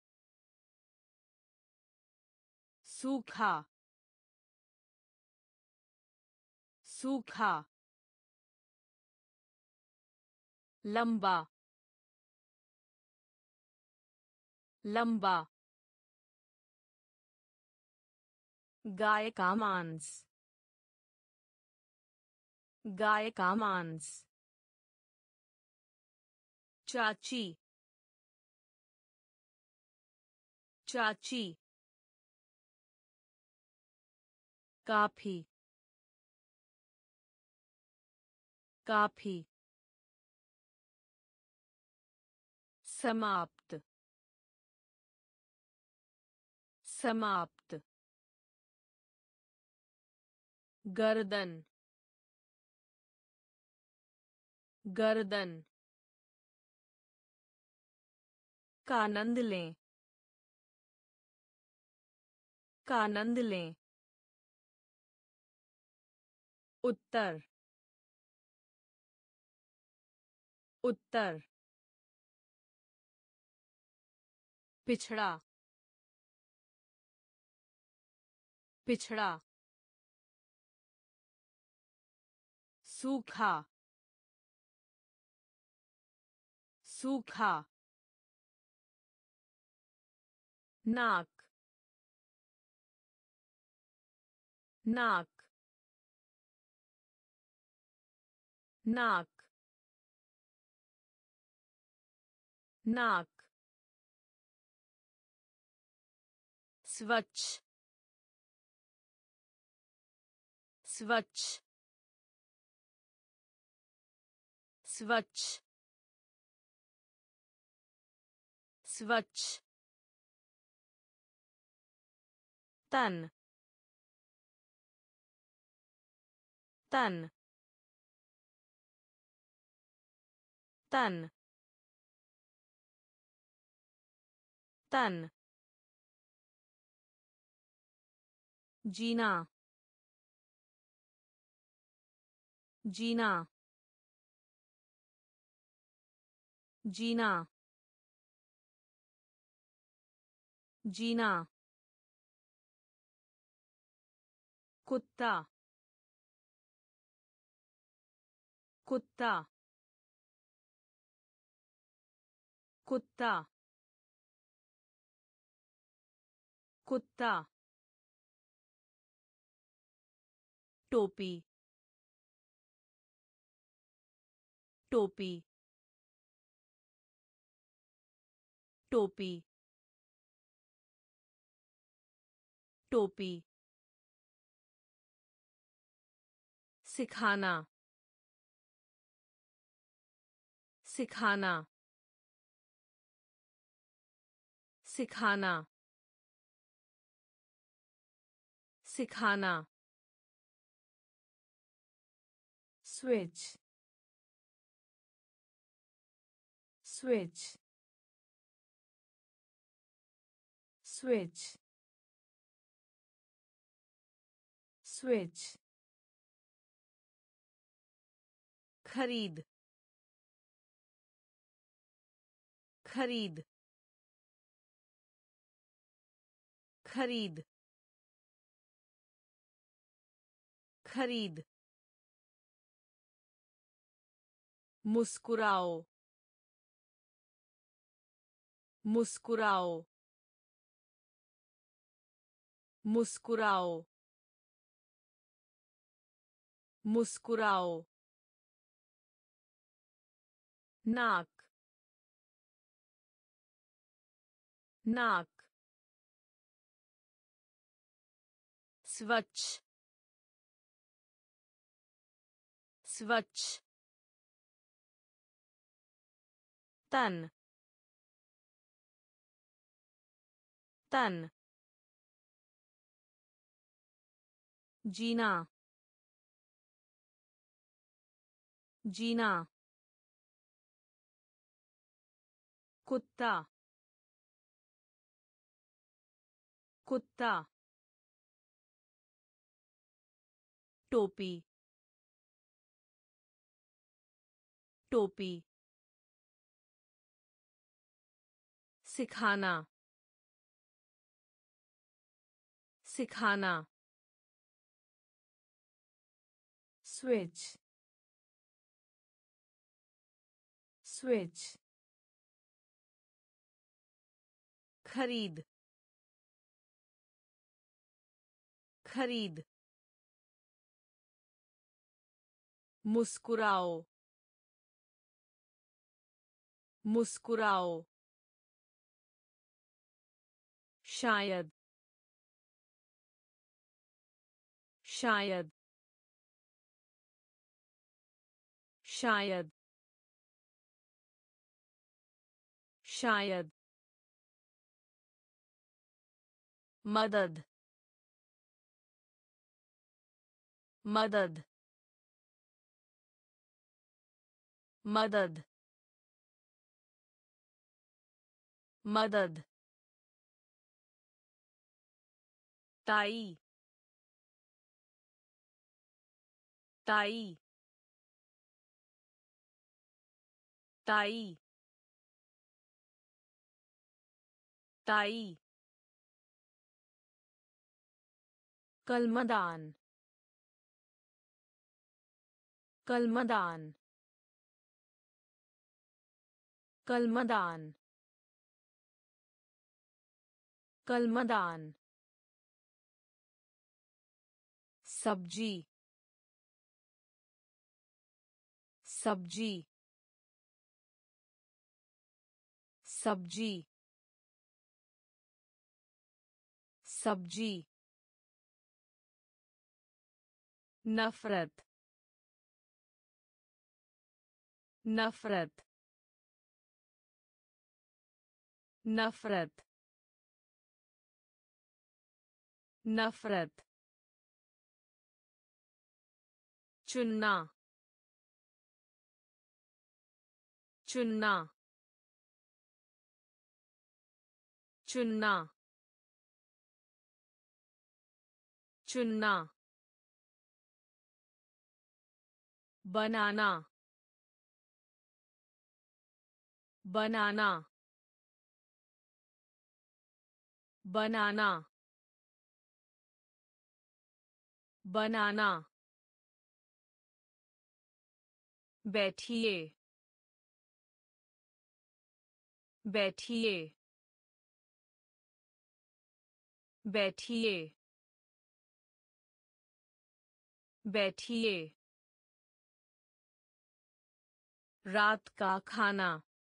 सूखा सूखा लंबा लंबा गाय का मांस गाय का मांस चाची चाची काफी काफी समाप्त समाप्त गर्दन गर्दन का आनंद लें का आनंद लें उत्तर उत्तर पिछड़ा पिछड़ा सूखा सूखा नाक नाक नाक नाक स्वच्छ स्वच्छ स्वच्छ स्वच्छ तन तन तन तन जीना जीना जीना जीना कुत्ता कुत्ता कुत्ता कुत्ता टोपी टोपी टोपी टोपी सिखाना सिखाना सिखाना सिखाना स्विच स्विच स्विच स्विच खरीद खरीद खरीद खरीद मुस्कुराओ मुस्कुराओ मुस्कुराओ मुस्कुराओ नाक नाक स्वच्छ स्वच्छ तन तन जीना जीना कुत्ता कुत्ता टोपी टोपी सिखाना सिखाना स्विच स्विच खरीद खरीद मुस्कुराओ मुस्कुराओ शायद शायद शायद शायद मदद मदद मदद मदद ताई ताई ताई ताई कलमदान कलमदान कलमदान कलमदान सब्जी सब्जी सब्जी सब्जी नफरत नफरत नफरत नफरत चुनना चुनना चुनना चुनना बनाना बनाना बनाना बनाना बैठिए बैठिए बैठिए बैठिए रात का खाना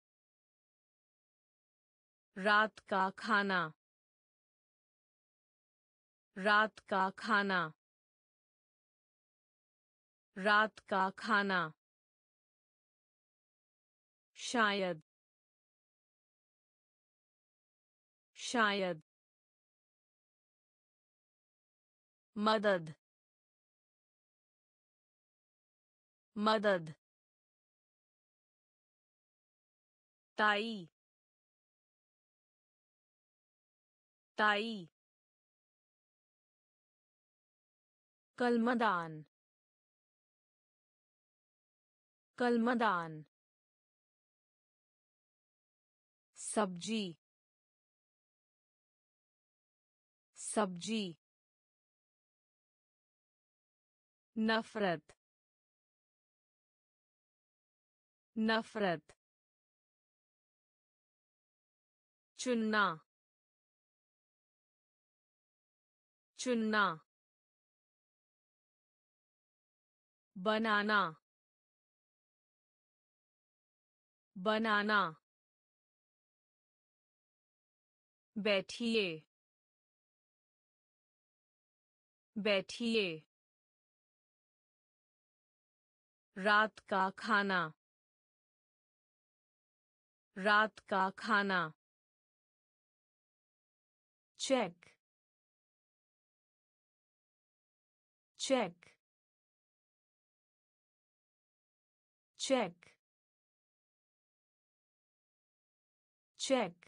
रात का खाना रात का खाना रात का खाना शायद शायद मदद मदद ताई ताई कलमदान कलमदान सब्जी सब्जी नफरत नफरत चुनना चुनना बनाना बनाना बैठिए बैठिए रात का खाना रात का खाना चेक चेक चेक चेक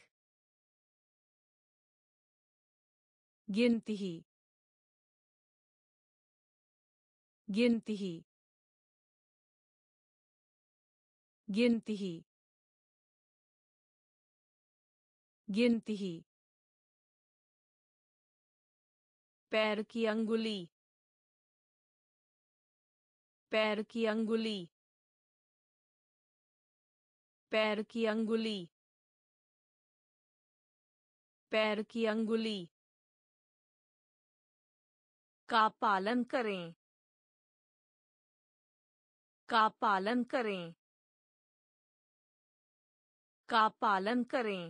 गिनती गिनती गिनती गिनती पैर की अंगुली पैर की अंगुली पैर की अंगुली पैर की अंगुली का पालन करें का पालन करें का पालन करें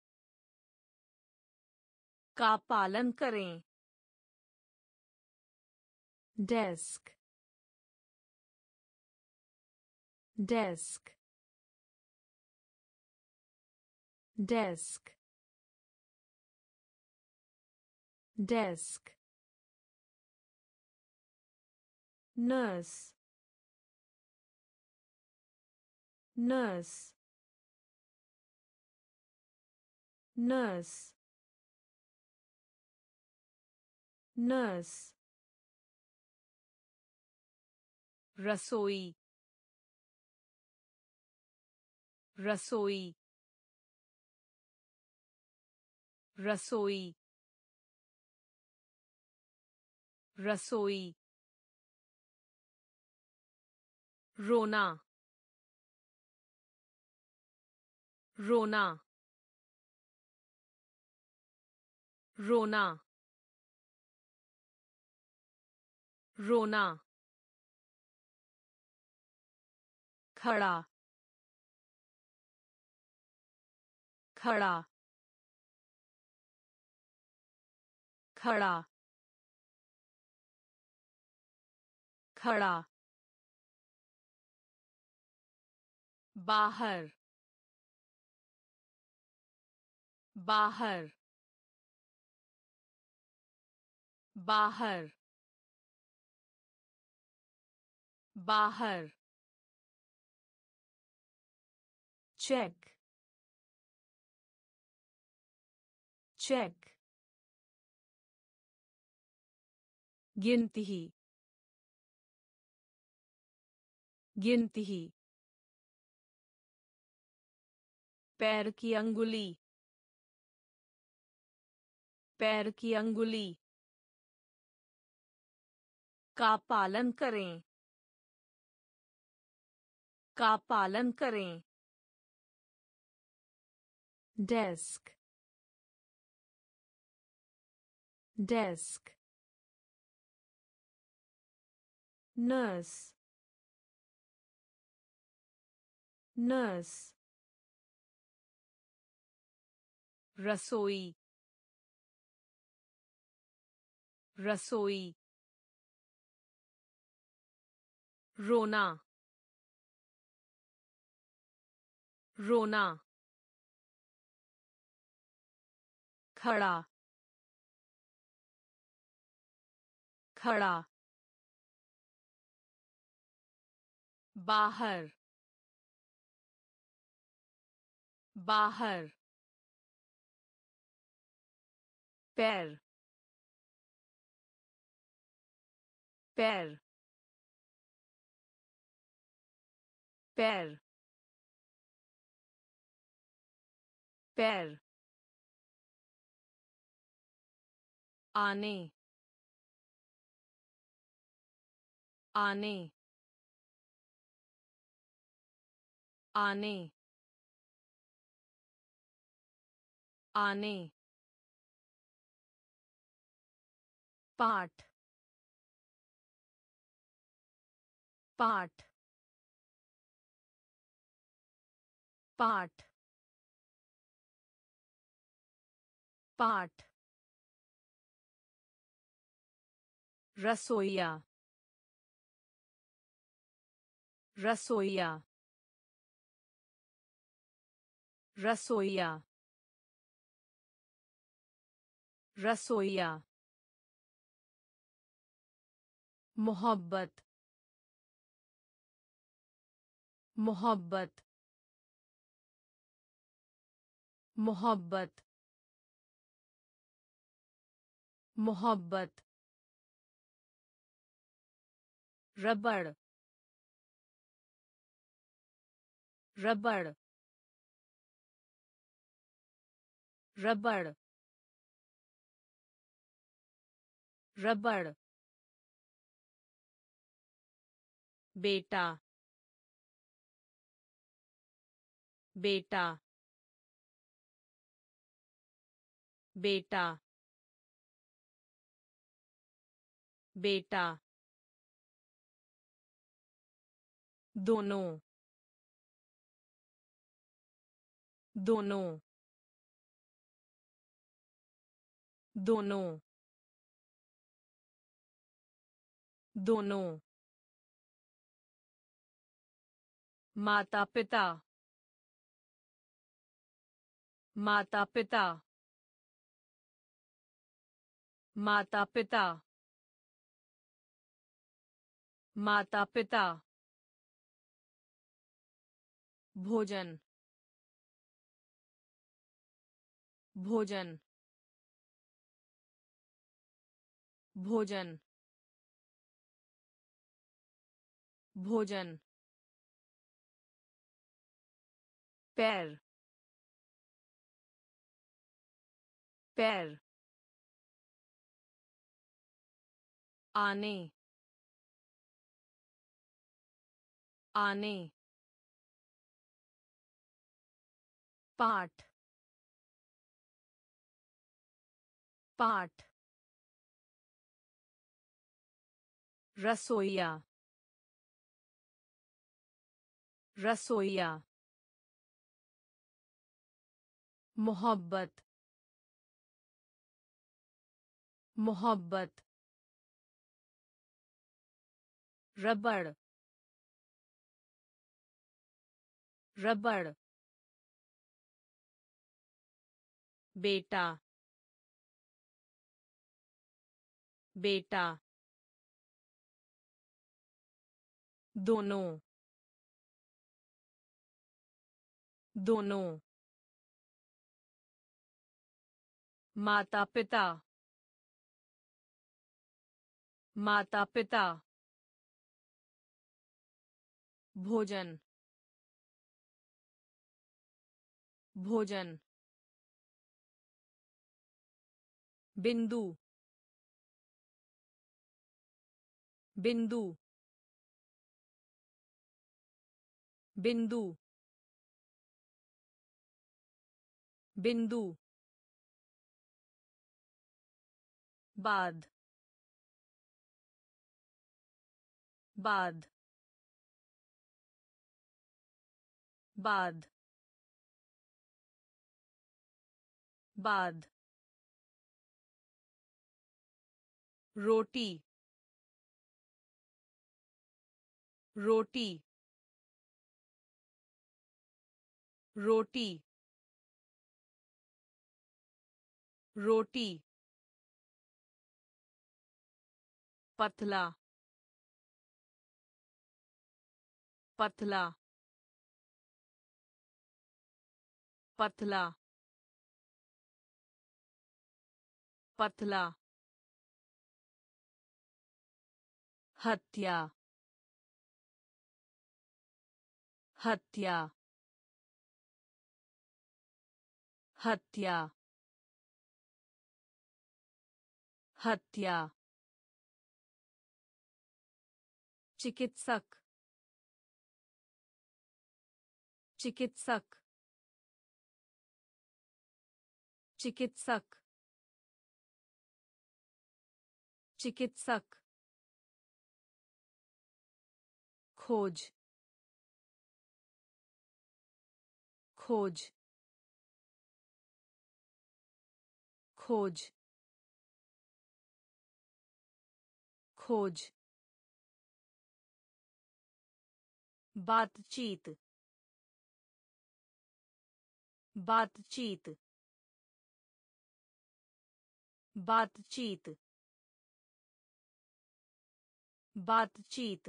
का पालन करें desk desk desk desk nurse nurse nurse nurse रसोई रसोई रसोई रसोई रोना रोना रोना रोना खड़ा खड़ा खड़ा खड़ा बाहर बाहर बाहर बाहर चेक चेक गिनती गिनती पैर की अंगुली पैर की अंगुली का पालन करें का पालन करें डेस्क डेस्क नर्स नर्स रसोई रसोई रोना रोना खड़ा खड़ा बाहर बाहर पैर पैर पैर पैर आने आने आने आने पाठ पाठ पाठ पाठ रसोइया रसोइया रसोइया रसोइया मोहब्बत मोहब्बत मोहब्बत मोहब्बत रबड़ रबड़ रबड़ रबड़ बेटा बेटा बेटा बेटा दोनों दोनों दोनों दोनों माता पिता माता पिता माता पिता माता पिता भोजन भोजन भोजन भोजन पैर पैर आने आने पाठ पाठ रसोइया रसोइया मोहब्बत मोहब्बत रबड़ रबड़ बेटा बेटा दोनों दोनों माता पिता माता पिता भोजन भोजन बिंदु बिंदु बिंदु बिंदु बाद बाद बाद बाद रोटी रोटी रोटी रोटी पतला पतला पतला पतला हत्या हत्या हत्या हत्या चिकित्सक चिकित्सक चिकित्सक चिकित्सक खोज खोज खोज खोज बातचीत बातचीत बातचीत बातचीत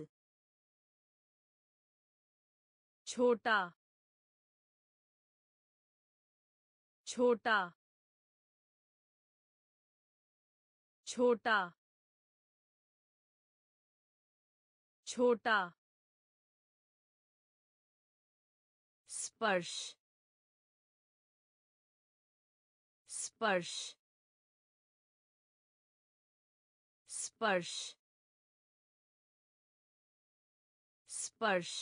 छोटा छोटा छोटा छोटा स्पर्श स्पर्श स्पर्श स्पर्श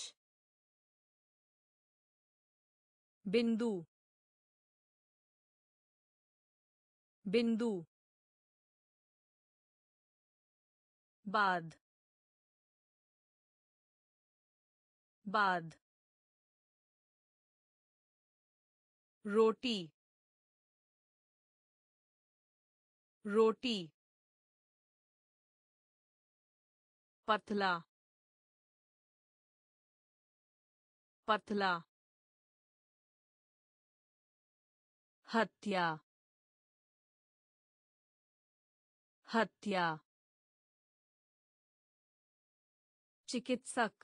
बिंदु बिंदु बाद बाद रोटी रोटी पतला पतला हत्या हत्या चिकित्सक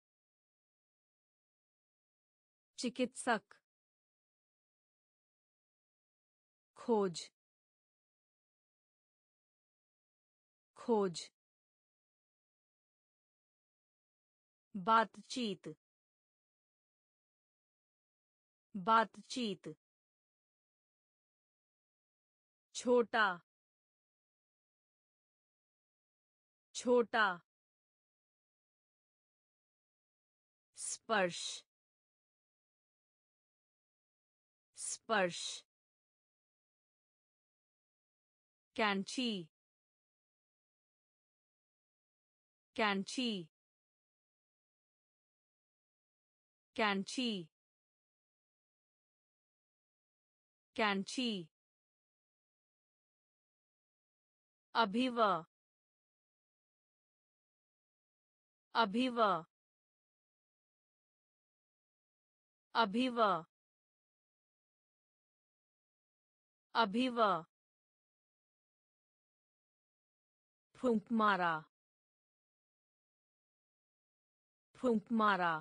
चिकित्सक खोज खोज बातचीत बातचीत छोटा छोटा स्पर्श स्पर्श कैंची कैंची कैंची कैंची अभिवा अभिवा अभिवा अभिवा फूंक मारा फूंक मारा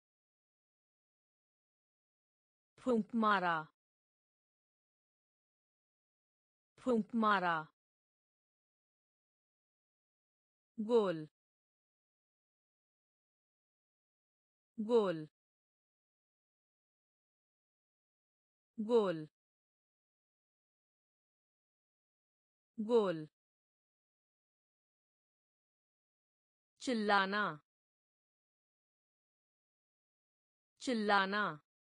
फूंक मारा फूंक मारा गोल गोल गोल गोल चिल्लाना चिल्लाना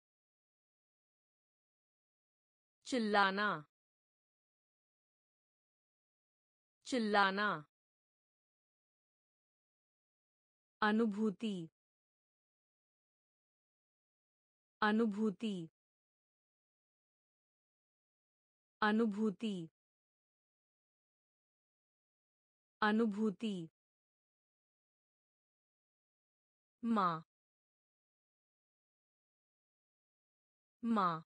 चिल्लाना चिल्लाना अनुभूति अनुभूति अनुभूति अनुभूति माँ माँ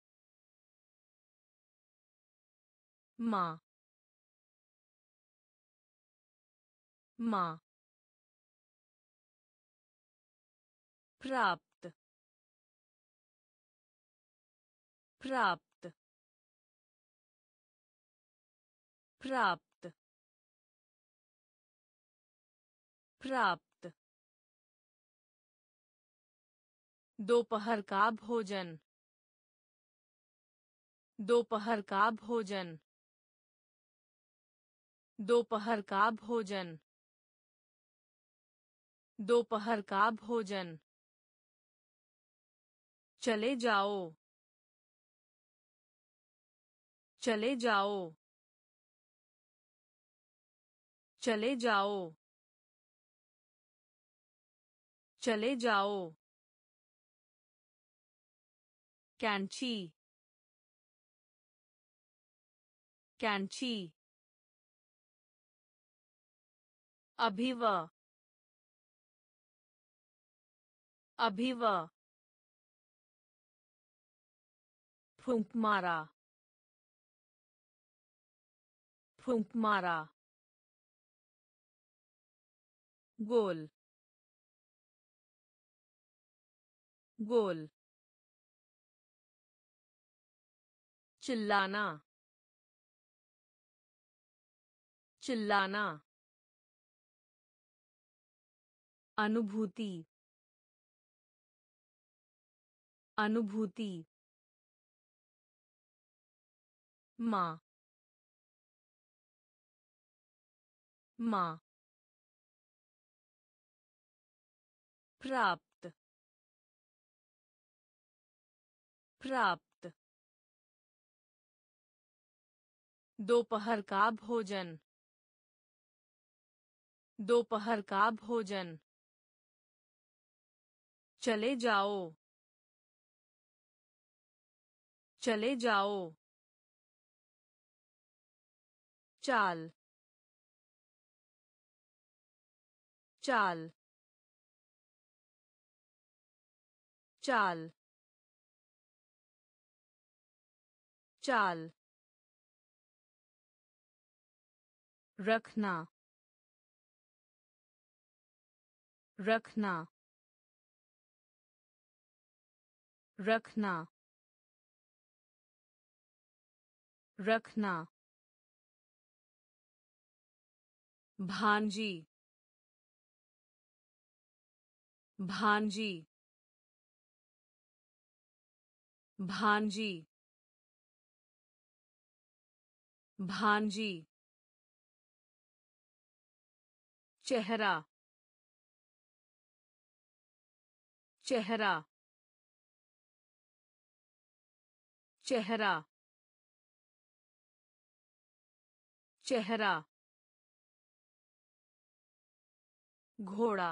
माँ माँ प्राप्त प्राप्त प्राप्त प्राप्त दोपहर का भोजन दोपहर का भोजन दोपहर का भोजन दोपहर का भोजन चले जाओ चले जाओ चले जाओ चले जाओ कैंची कैंची अभिवा अभिवा फूंक मारा फूंक मारा गोल गोल चिल्लाना चिल्लाना अनुभूति अनुभूति माँ माँ प्राप्त प्राप्त दोपहर का भोजन दोपहर का भोजन चले जाओ चले जाओ चाल चाल चाल चाल रखना रखना रखना रखना भांजी भांजी भांजी भांजी चेहरा चेहरा चेहरा चेहरा घोड़ा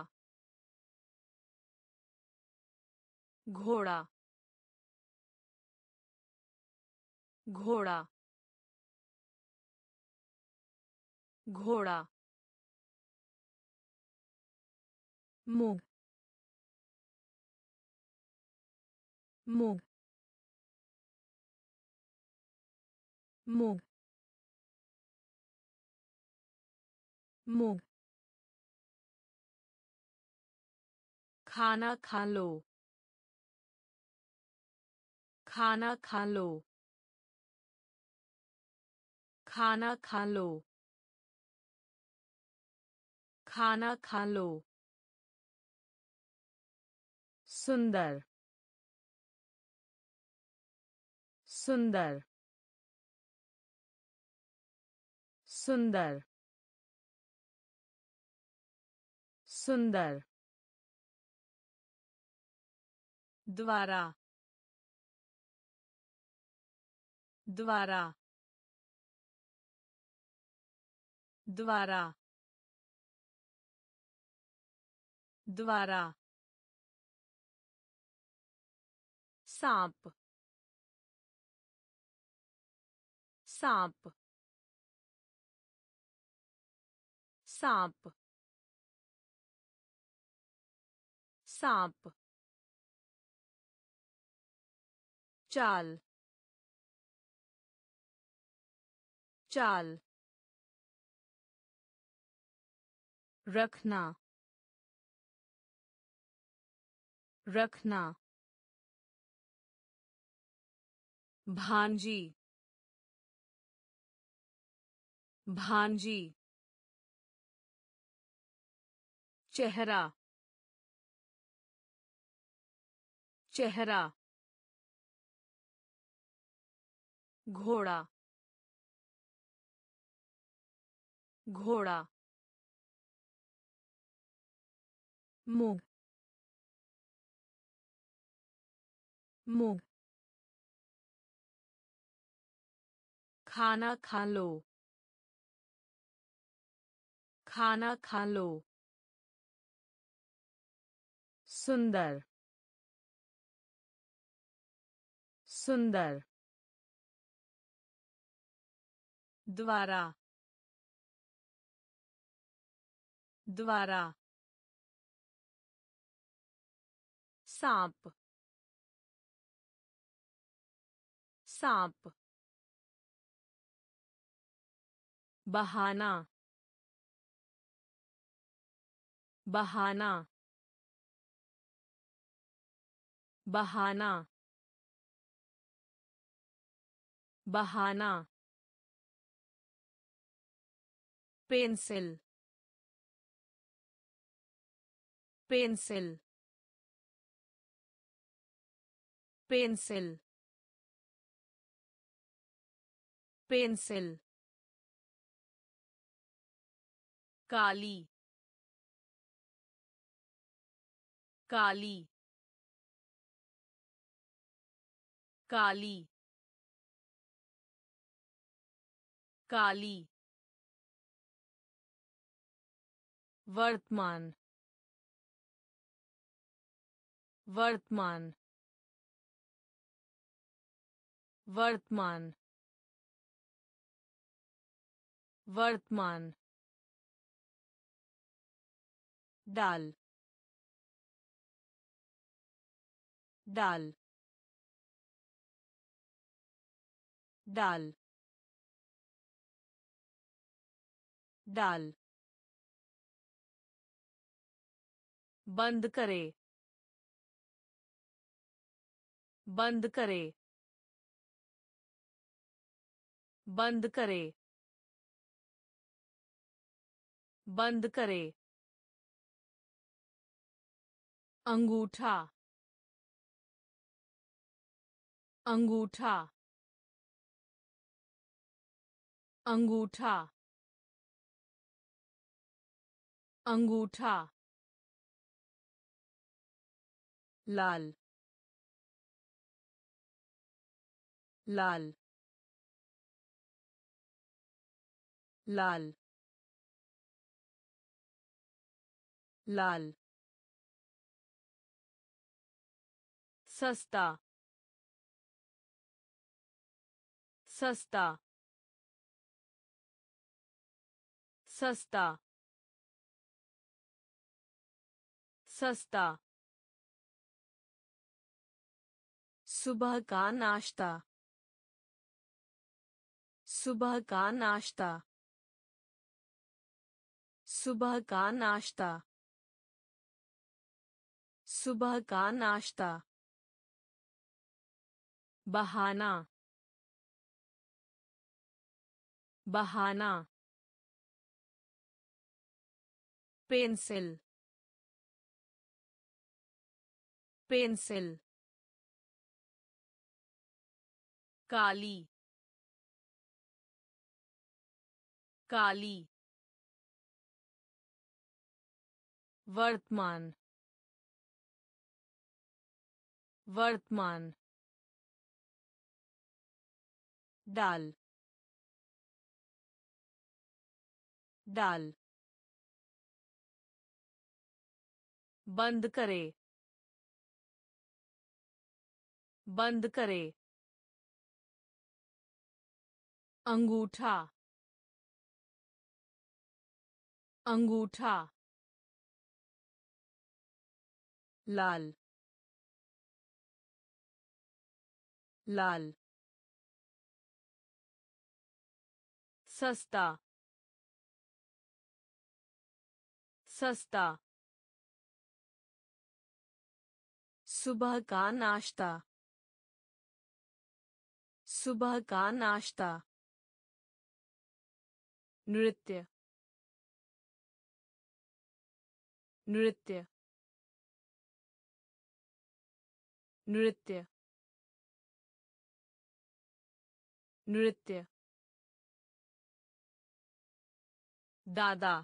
घोड़ा घोड़ा घोड़ा मूंग मूंग मूंग मूंग खाना खा लो खाना खा लो खाना खा लो खाना खा लो सुंदर सुंदर सुंदर सुंदर द्वारा द्वारा द्वारा द्वारा सांप सांप सांप सांप चाल चाल रखना रखना भांजी भांजी चेहरा चेहरा घोड़ा घोड़ा मूंग मूंग खाना खा लो खाना खा लो सुंदर सुंदर द्वारा द्वारा सांप सांप बहाना बहाना बहाना बहाना पेंसिल पेंसिल पेंसिल पेंसिल काली काली काली काली वर्तमान वर्तमान वर्तमान वर्तमान डाल डाल डाल डाल बंद करे बंद करे बंद करे बंद करे अंगूठा अंगूठा अंगूठा अंगूठा लाल लाल लाल लाल सस्ता सस्ता सस्ता सस्ता सुबह का नाश्ता सुबह का नाश्ता सुबह का नाश्ता सुबह का नाश्ता बहाना बहाना पेंसिल पेंसिल काली काली वर्तमान वर्तमान डाल डाल बंद करे बंद करे अंगूठा अंगूठा लाल लाल सस्ता सस्ता सुबह का नाश्ता सुबह का नाश्ता नृत्य नृत्य नृत्य नृत्य दादा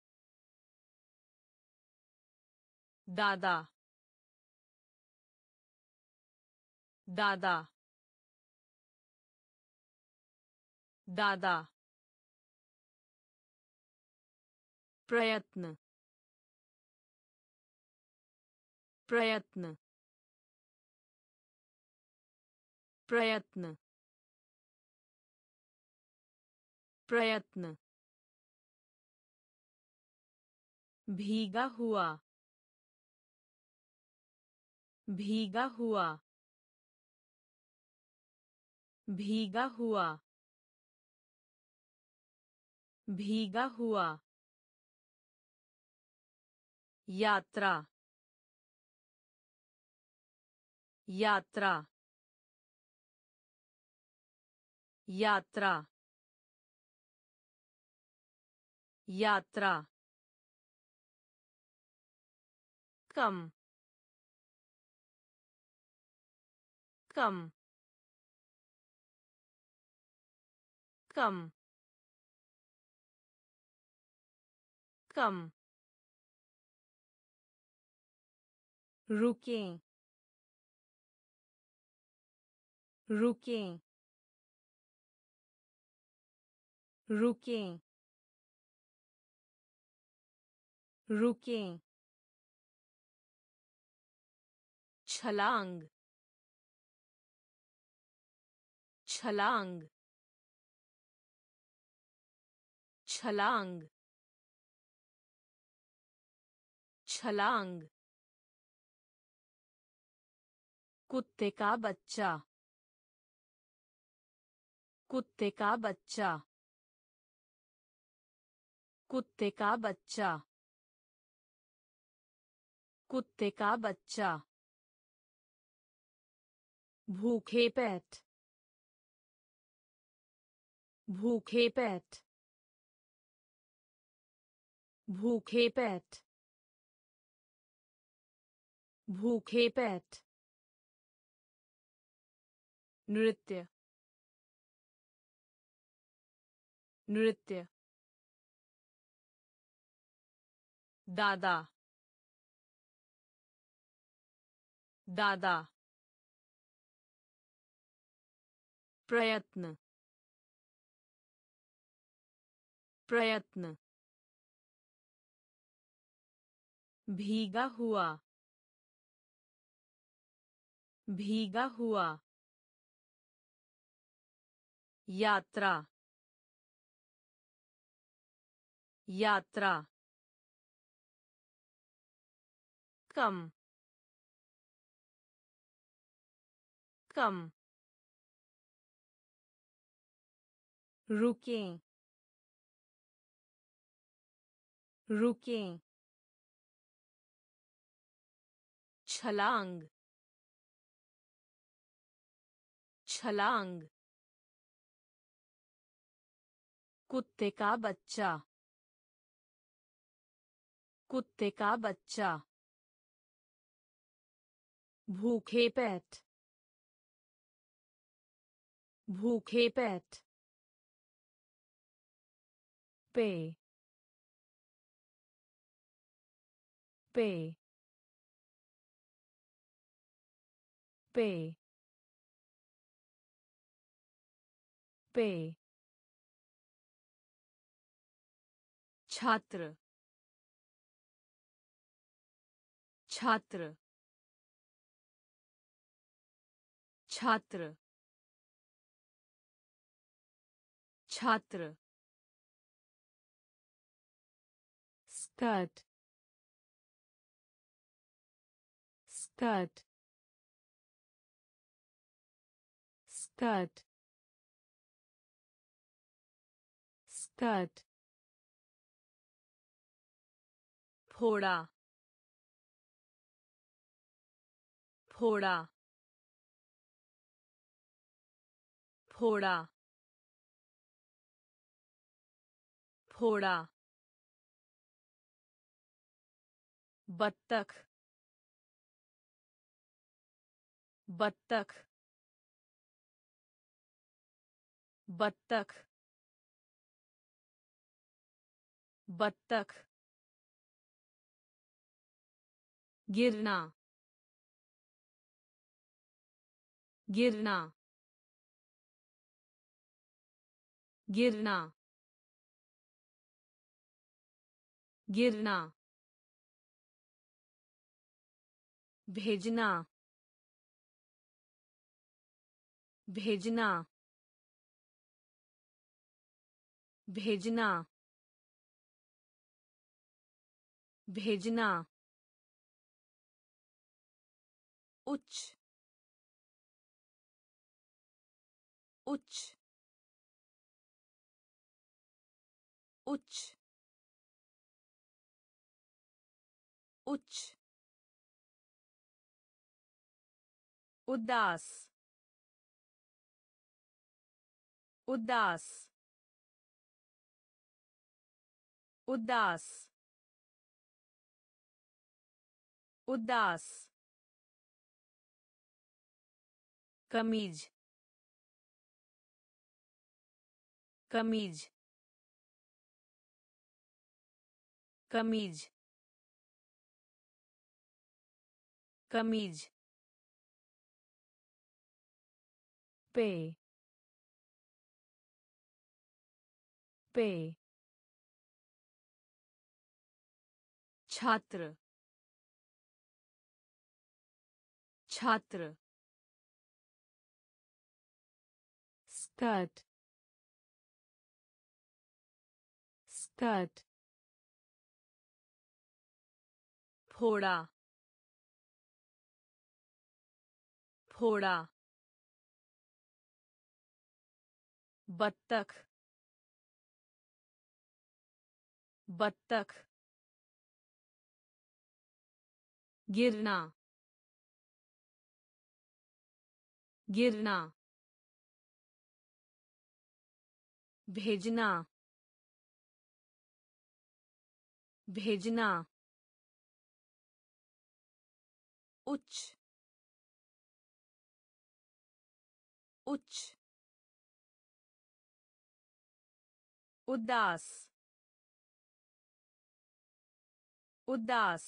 दादा दादा दादा प्रयत्न प्रयत्न प्रयत्न प्रयत्न भीगा हुआ भीगा हुआ भीगा हुआ भीगा हुआ यात्रा यात्रा यात्रा यात्रा कम कम कम कम रुकें रुकें रुकें रुकें छलांग छलांग छलांग छलांग कुत्ते का बच्चा कुत्ते का बच्चा कुत्ते का बच्चा कुत्ते का बच्चा भूखे पेट भूखे पेट भूखे पेट भूखे पेट नृत्य नृत्य दादा दादा प्रयत्न प्रयत्न भीगा हुआ भीगा हुआ यात्रा यात्रा कम कम रुकें रुकें छलांग छलांग कुत्ते का बच्चा कुत्ते का बच्चा भूखे पेट भूखे पेट पे पे पे पे छात्र छात्र छात्र छात्र स्कर्ट स्कर्ट स्कर्ट स्कर्ट फोड़ा फोड़ा फोड़ा फोड़ा बत्तख बत्तख बत्तख बत्तख गिरना गिरना गिरना गिरना भेजना भेजना भेजना भेजना उच्च उच्च उच्च उच्च उदास उदास उदास उदास कमीज कमीज कमीज कमीज पे पे छात्र छात्र स्कर्ट स्कर्ट फोड़ा फोड़ा बत्तख बत्तख गिरना गिरना भेजना भेजना उच्च उच्च उदास उदास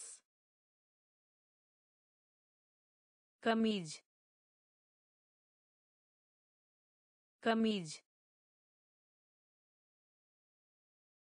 कमीज कमीज